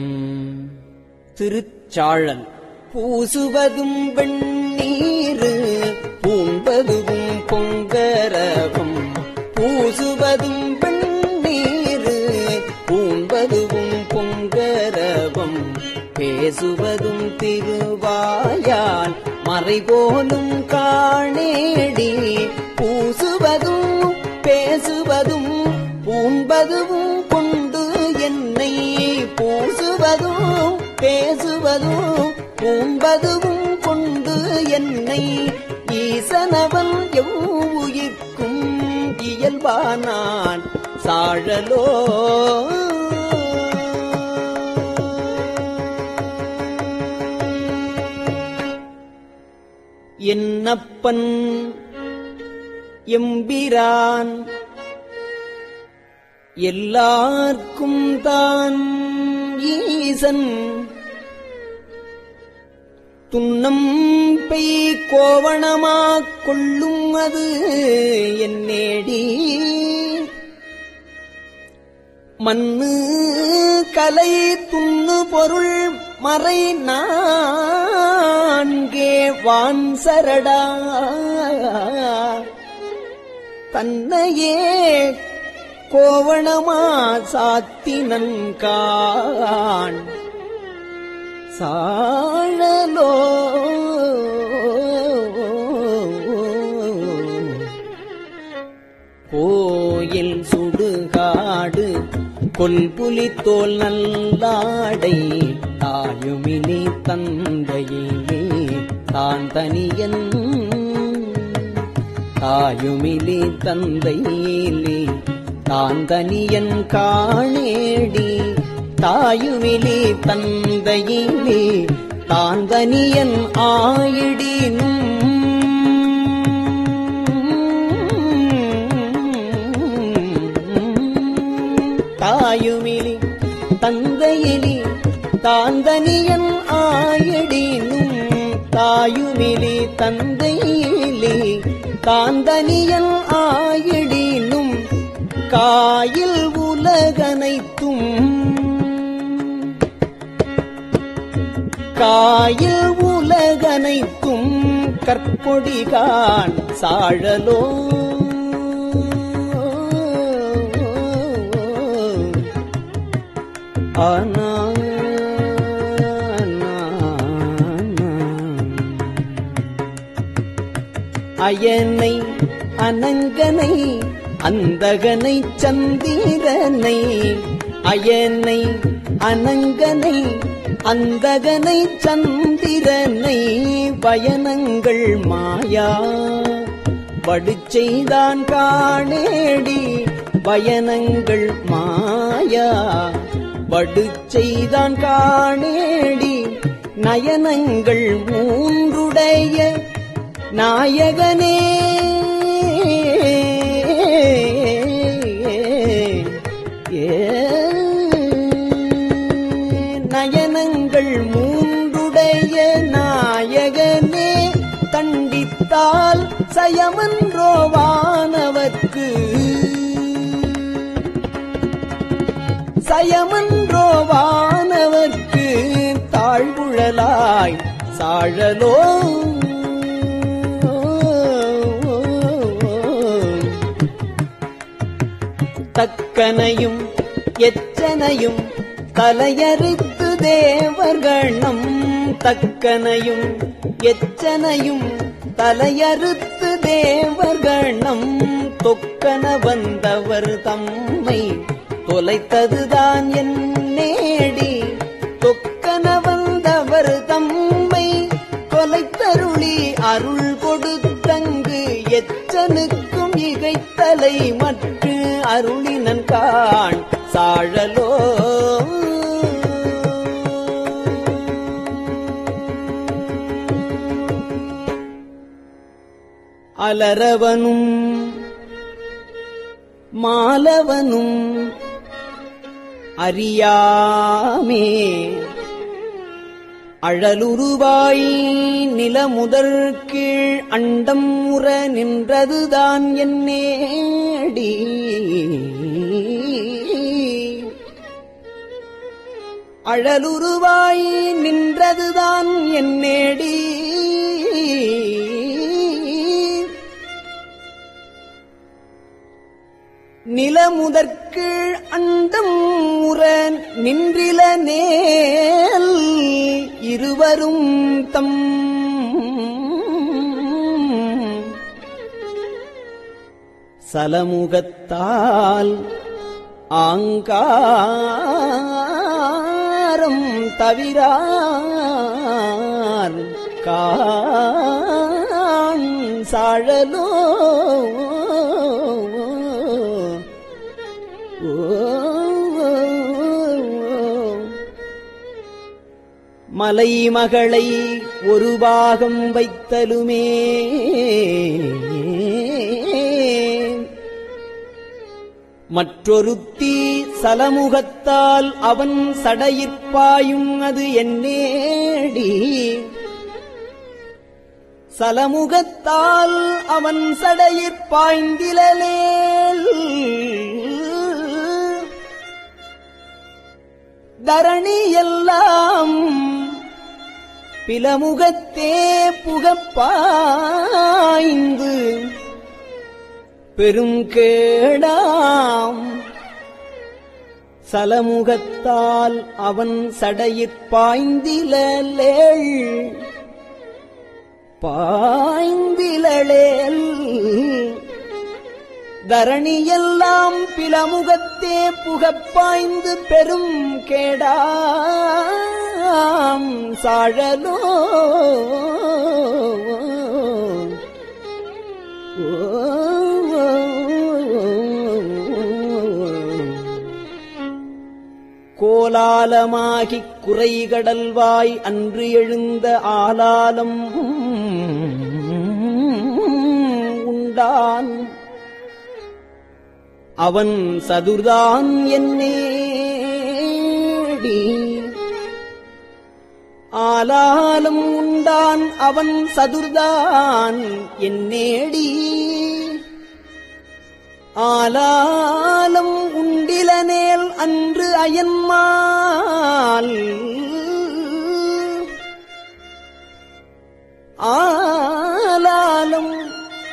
திருச்சாழல். பூசுவதும் வெண்ணீரு பூம்பதுவும் பொங்கரவும், பூசுவதும் வெண்ணீரு பூம்பதுவும் பொங்கரவும், பேசுவதும் திருவாயால் மறைபோலும் காணேடி, பூசுவதும் பேசுவதும் பூம்பதுவும் கொண்டு என்னை, பூசுவதும் பேசுவதும் பூம்பதுவும் கொண்டு என்னை, ஈசனவன் எவ்வுயிர்க்கும் இயல்பானான் சாழலோ. என்னப்பன் எம்பிரான் எல்லார்க்கும் தான் ஈசன், துன்னம் பெய் கோவணமாக் கொள்ளும் அது என்னேடி, மண்ணு கலை துண்ணு பொருள் மறை நான்கே வான் சரடா, தன்னையே கோவணமா சாத்தினன்கான் சாழலோ. கோயில் சுடுகாடு கொல்புலி தோல் நல்லாடை, தாயுமினி தந்தையிலே தான் தனியன், தாயுமிலி தந்தையிலே தான் தனியன் காணேடி, தாயுமிலி தந்தையிலே தான் தனியன் ஆயிடினும், தாயுமிலி தந்தையிலே தான் தனியன் ஆயிடினும், தாயுமிலி தந்தையிலே தான் தனியன் ஆயிடினும், காயில் உலகனைத்தும் காயில் உலகனைத்தும் கற்பொடிகான் சாழலோ. ஆனா அயனை அனங்கனை அந்தகனை சந்திரனை, அயனை அனங்கனை அந்தகனை சந்திரனை, பயனங்கள் மாயா வடுச்செய்தான் காணேடி, பயனங்கள் மாயா வடுச்செய்தான் காணேடி, நயனங்கள் மூன்றுடைய நாயகனே நயனங்கள் மூன்றுடைய நாயகனே, தண்டித்தால் சயமன்றோ வான சாழலோ தக்கனையும் எச்சனையும் தலையறுத்து தேவர்கணம் தக்கனையும் எச்சனையும் தலையறுத்து தேவர்கணம் தொக்கன வந்தவர் தம்மை தொலைத்ததுதான் என் நேடி தொக்கன வந்தவர் தம்மை தொலைத்தருளி அருள் கொடுத்தங்கு எச்சனுக்கும் இகைத்தலை மற்ற அருளினன் காண் சாழலோ அலரவனும் மாலவனும் அறியாமே அழலுருவாய் நிலமுதற் கீழ் அண்டம் முற நின்றதுதான் என் நேடி அழலுருவாய் நின்றதுதான் என் நேடி நிலமுதற்கீழ் அண்டம் முற நின்றில நேல் இருவரும் தம் சலமுகத்தால் ஆங்காரம் தவிரார் காண் சாழலோ மலை மகளை ஒரு பாகம் வைத்தலுமே மற்றொருத்தி சலமுகத்தால் அவன் சடையிற்பாயும் அது என்னேடி சலமுகத்தால் அவன் சடையிற்பாய்ந்திலேல் தரணி எல்லாம் பிலமுகத்தே புகப்பாய்ந்து பெருங்கேடாம் சலமுகத்தால் அவன் சடையிற்பாய்ந்திலேல் பாய்ந்திலேல் தரணியெல்லாம் பிலமுகத்தே புகப்பாய்ந்து பெரும் கேடாம் சாழலோ கோலாலமாகிக் குறைகடல்வாய் அன்று எழுந்த ஆலாலம் உண்டான் அவன் சதுர்தான் என்னேடி ஆலாலம் உண்டான் அவன் சதுர்தான் என்னேடி ஆலாலம் உண்டிலனேல் அன்று அயன்மால் ஆலாலம்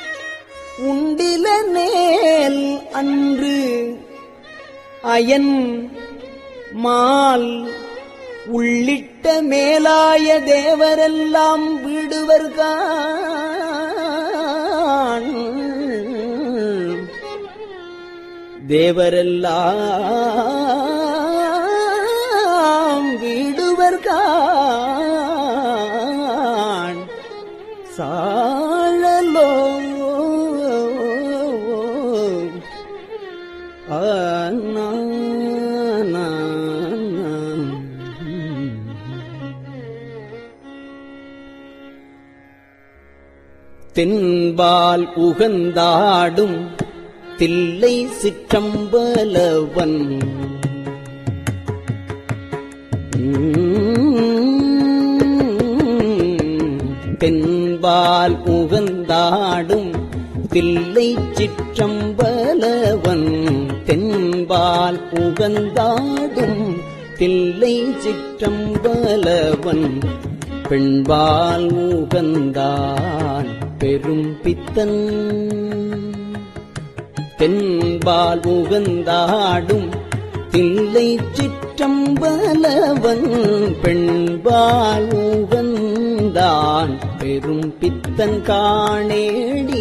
உண்டிலனேல் அன்று அயன் மால் உள்ளிட்ட மேலாய தேவரெல்லாம் வீடுவர்கான் தேவரெல்லாம் வீடுவர்கான் சாழலோ தென்பால் உகந்தாடும் தில்லை சிற்றம்பலவன் தென்பால் உகந்தாடும் தில்லை சிற்றம்பலவன் தென்பால் உகந்தாடும் தில்லை சிற்றம்பலவன் பெண்பால் உகந்தான் பெரும் பித்தன் தென்பால் உகந்தாடும் தில்லை சிற்றம்பலவன் பெண்பால் உகந்தான் பெரும் பித்தன் காணேடி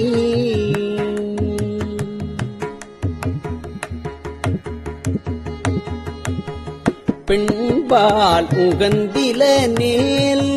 பெண்பால் உகந்தில நேல்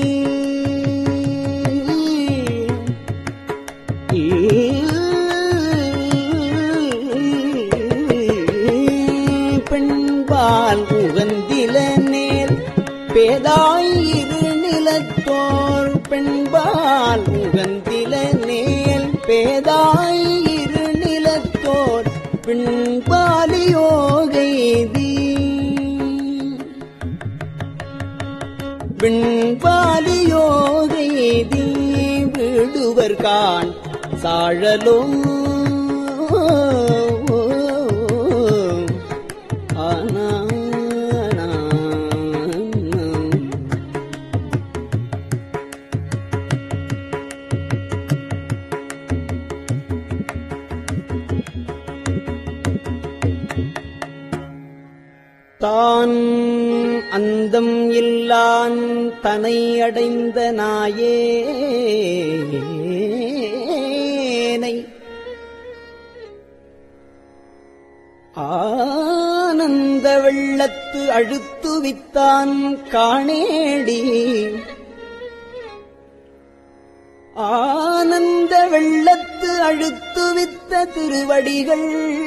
பெண்பால் உகந்தில நேல் பேதாயிரு நிலத்தோர் பெண்பால் உகந்தில நேல் பேதாயிரு நிலத்தோர் பெண்பாலியோகைதி விண்பாலியோகைதி விடுவர் காண் சாழலோ ஆனா தான் அந்தம் இல்லான் தனை அடைந்த நாயேனை ஆனந்த வெள்ளத்து அழுத்துவித்தான் காணேடி ஆனந்த வெள்ளத்து அழுத்துவித்த திருவடிகள்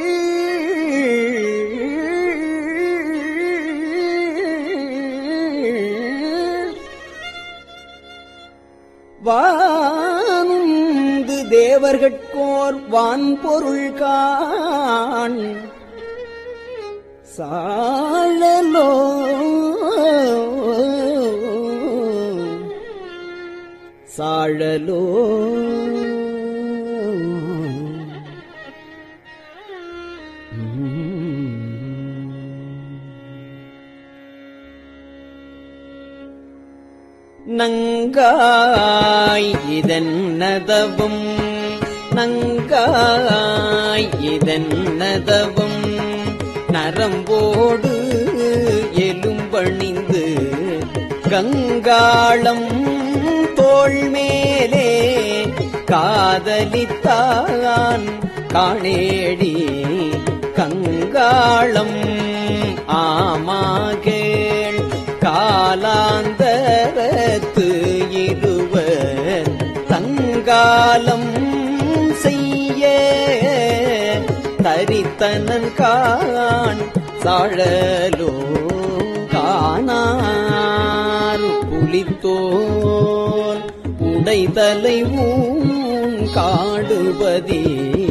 வானுந்து தேவர்கட்கோர் வான்பொருள் காண் சாழலோ சாழலோ நங்காய் இதன்னதவும் நங்காய் இதன்னதவும் நரம்போடு எலும்பணிந்து கங்காளம் தோள் மேலே காதலித்தான் காணேடி கங்காளம் ஆமாகேள் காலாந்தரத்து இருவர் தங்காலம் செய்ய தரித்தனன் காண் சாழலோ காணார் புலித்தோல் உடைதலை ஊன் காடுபதி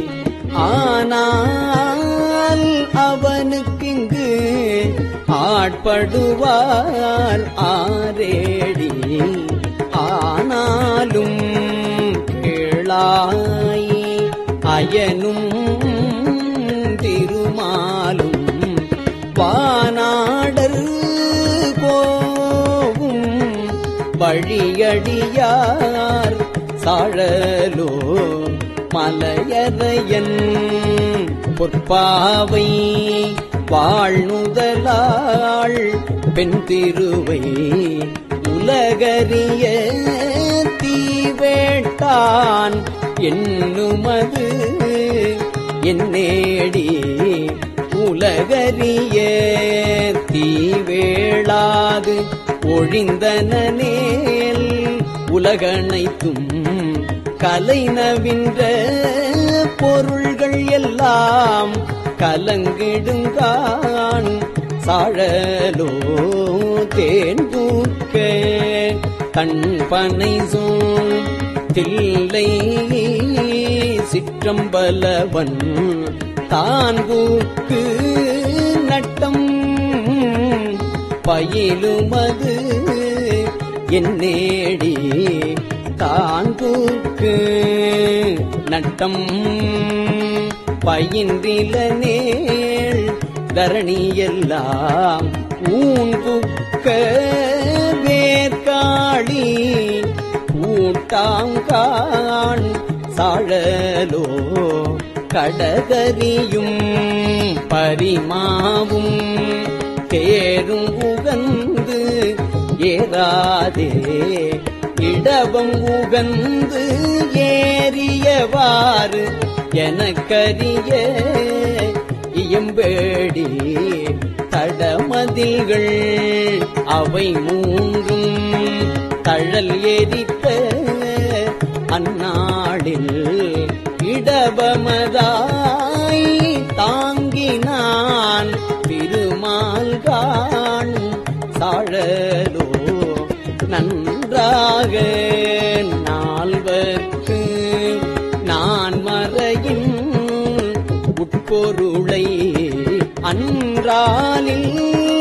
ஆனால் அவனுக்கிங்கு ஆட்படுவார் ஆரேடி ஆனாலும் கேளாய் அயனும் திருமாலும் வானாடர் கோவும் வழியடியார் சாழலோ மலையரையன் பொற்பாவை வாழ்நுதலாள் பெண் திருவை உலகறிய தீவேட்டான் என்னுமது என்னேடி உலகறிய தீவேளாது ஒழிந்தனேல் உலகனைத்தும் கலைநவின்ற பொருள்கள் எல்லாம் கலங்கிடுங்கான் சாழலோ தேன்தூக்க தன்பனை சோல் தில்லை சிற்றம்பலவன் தான்பூக்கு நட்டம் பயிலுமது என்னேடி தான்பூக்கு நட்டம் பயின்றில நேள் தரணியெல்லாம் ஊன்புக்க வேற்காளி தாங்கான் சாழலோ கடகரியும் பரிமாவும் கேரும் உகந்து ஏறாதே இடவம் உகந்து ஏறியவாறு எனக்கரிய இயம்பேடி தடமதில்கள் அவை மூன்றும் தழல் எரித்த அந்நாளில் இடபமதாய் தாங்கினான் திருமால்கான் சாழலோ நன்றாக நால்வர்க்கு நான் மறையின் உட்பொருளை அன்றாலில்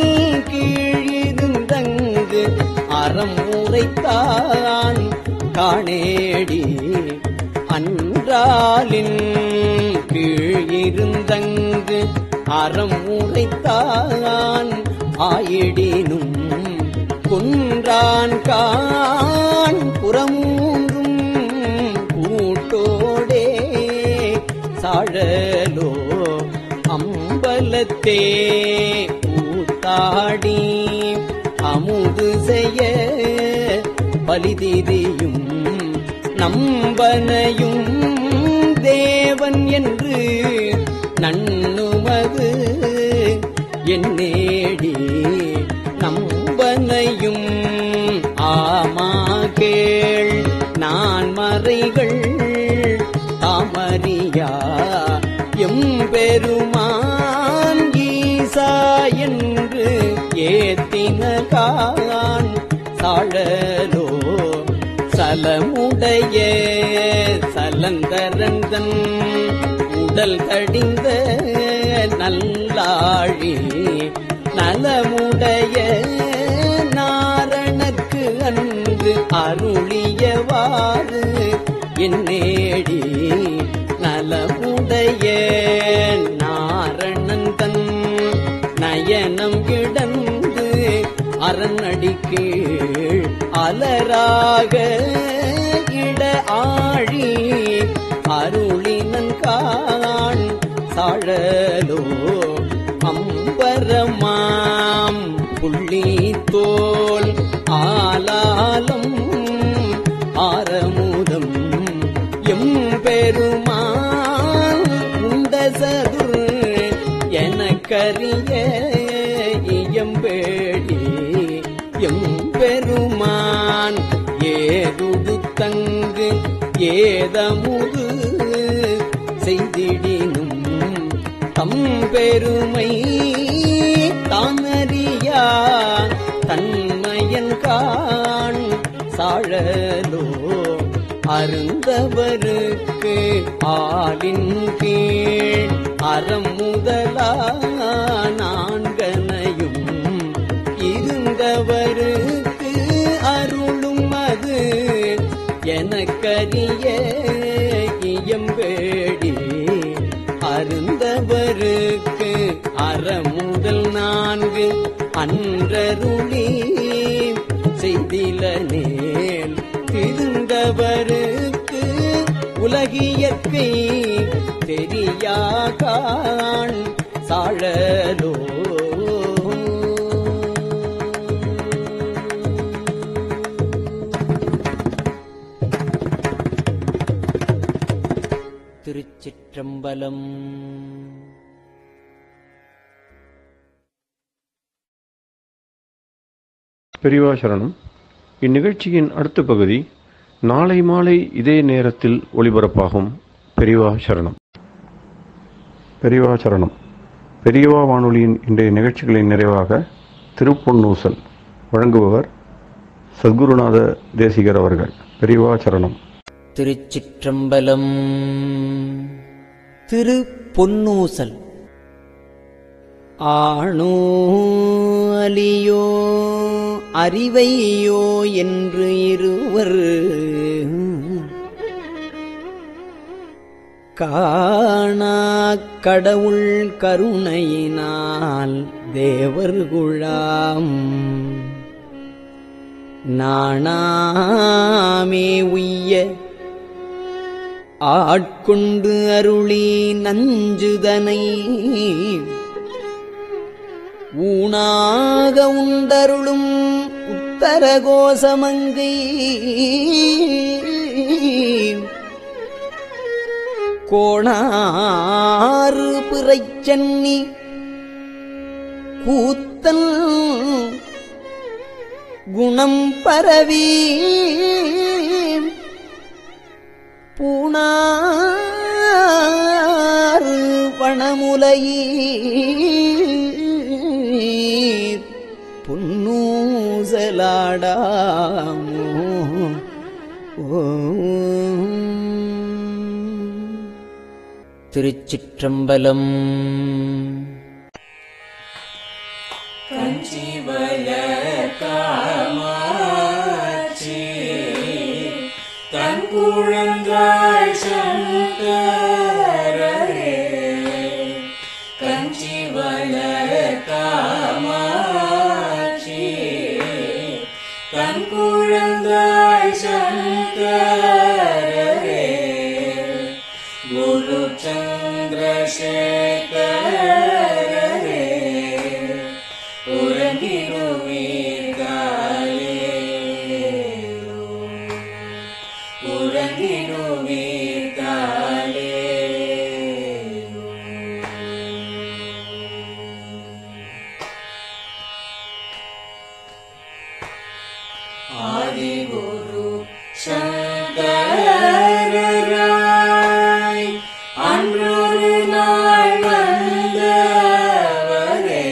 கீழிருந்தங்கு அறம் உரைத்தான் காணேடி அன்றாலின் கீழிருந்தங்கு அறம் உரைத்தான் ஆயிடினும் குன்றான் கான் புறமூன்றும் கூட்டோடே சாழலோ அம்பலத்தே கூத்தாடி அமுது செய்ய பலிதிரியும் நம்பனையும் தேவன் என்று நண்ணுமது என்னேடி நம்பனையும் ஆமா கேள் நான் மறைகள் தாமரியா எம்பெருமான் ஈசா என்று ஏத்தினகான் சாழலோ சலமுடைய சலந்தரந்தன் உடல் தடிந்த நல்லாழி நலமுடைய நாரணக்கு அன்று அருளியவாறு என்னேடி நலமுடைய நாரணன் தன் நயனம் கிடந்து அரண்அடிக்கீழ் அலராக இட ஆழி அருளினன் காண் சாழலோ அம்பரமாம் புள்ளி தோல் ஆலாலம் ஆரமுதம் எம்பெருமான் உண்டசதுர் எனக்கரிய இயம்பேடி எம்பெருமான் ஏதுடுத்தங்கு ஏதமுது செய்திடினும் தம்பெருமை தானறியா தன்மையன் காண் சாழலோ அருந்தவருக்கு ஆலின் கீழ் அறம் முதலா நான்கனையும் இருந்தவருக்கு அருளும் அது எனக்கரிய இயம்பேடி அருந்தவருக்கு அறமுதல் நான்கு அன்றருளி செய்தில நேல் திருந்தவருக்கு உலகியற்கை தெரியாகான் சாழலோ திருச்சிற்றம்பலம். பெரியவா சரணம். இந்நிகழ்ச்சியின் அடுத்த பகுதி நாளை மாலை இதே நேரத்தில் ஒளிபரப்பாகும். பெரியவா சரணம். பெரியவா சரணம். பெரியவா வானொலியின் இன்றைய நிகழ்ச்சிகளின் நிறைவாக திருப்பொன்னூசல் வழங்குபவர் சத்குருநாத தேசிகர் அவர்கள். பெரியவா சரணம். திருச்சிற்றம்பலம். திருப்பொன்னூசல். ஆணோ அலியோ அறிவையோ என்று இருவர் காணா கடவுள் கருணையினால் தேவர்குழாம் நாணாமே உய்ய ஆட்கொண்டு அருளி நஞ்சுதனை ஊனாக உண்டருளும் உத்தரகோசமங்கை கோணாறு பிறைச்சன்னி கூத்தன் குணம் பரவி பூணாறு பணமுலையீர் புன்னூசலாடாமோ திருச்சிற்றம்பலம். கஞ்சிவல காமாட்சி தன் குழந்தாய் சங்கரரே, கஞ்சிவல காமாட்சி தன் குழந்தாய் சங்கரரே, குரு சந்திரசேகரரே, உறங்கிடுவீர்களே உறங்கிடுவீர்களே. ஆதிகுரு சங்கரராய் அன்றொரு நாள் வந்தவரே,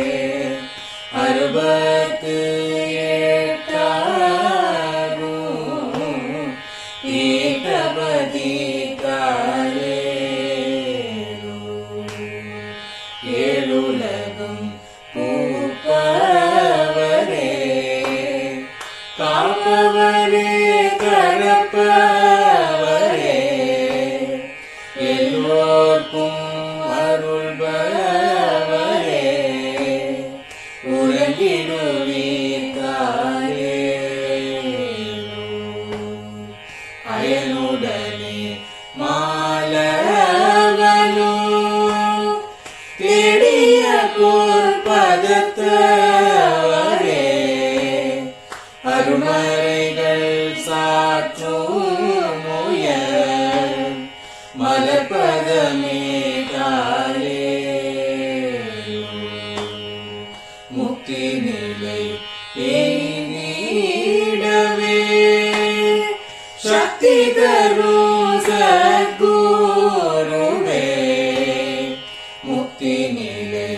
அறுபத்து எட்டாகும் ஏகபதி காலேரோ, ஏழுலகும் பூப்பவரே, காப்பவரே கடப்பவரே, எல்லோர்க்கும் அருள்பவரே, உறங்கிடுவீர்களே அயனுடனே மாலவனோ தேடிய பொற்பதத்தவரே, அருமறைகள் சாற்றும் முயல் மலர்பதமே காலே, முக்தி நிலை எய்திடவே சக்தி தரும் சத்குருவே, முக்தி நிலை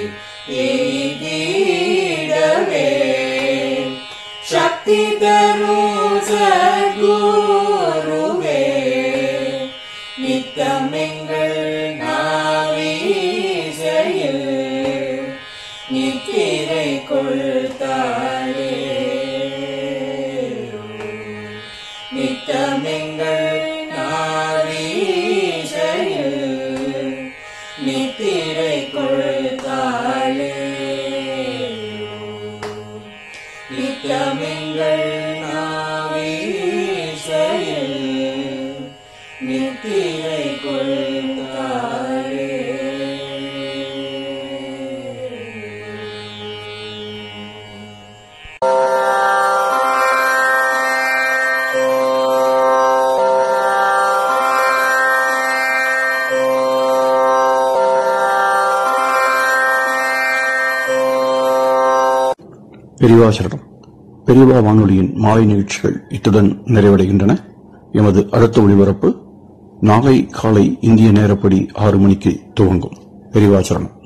எய்திடவே சக்தி தரும் சத்குருவே, நித்தமெங்கள் நாவீசையில் நித்திரை கொள்தாளே, நித்தமெங்கள் நாவீசையில் நித்திரை கொள்தாளே, நித்தமெங்கள் நாவீசையில் நித்திரை கொள்தாளே. பெரியவா சரணம். பெரியவா வானொலியின் மாலை நிகழ்ச்சிகள் இத்துடன் நிறைவடைகின்றன. எமது அடுத்த ஒளிபரப்பு நாளை காலை இந்திய நேரப்படி ஆறு மணிக்கு துவங்கும். பெரியவா சரணம்.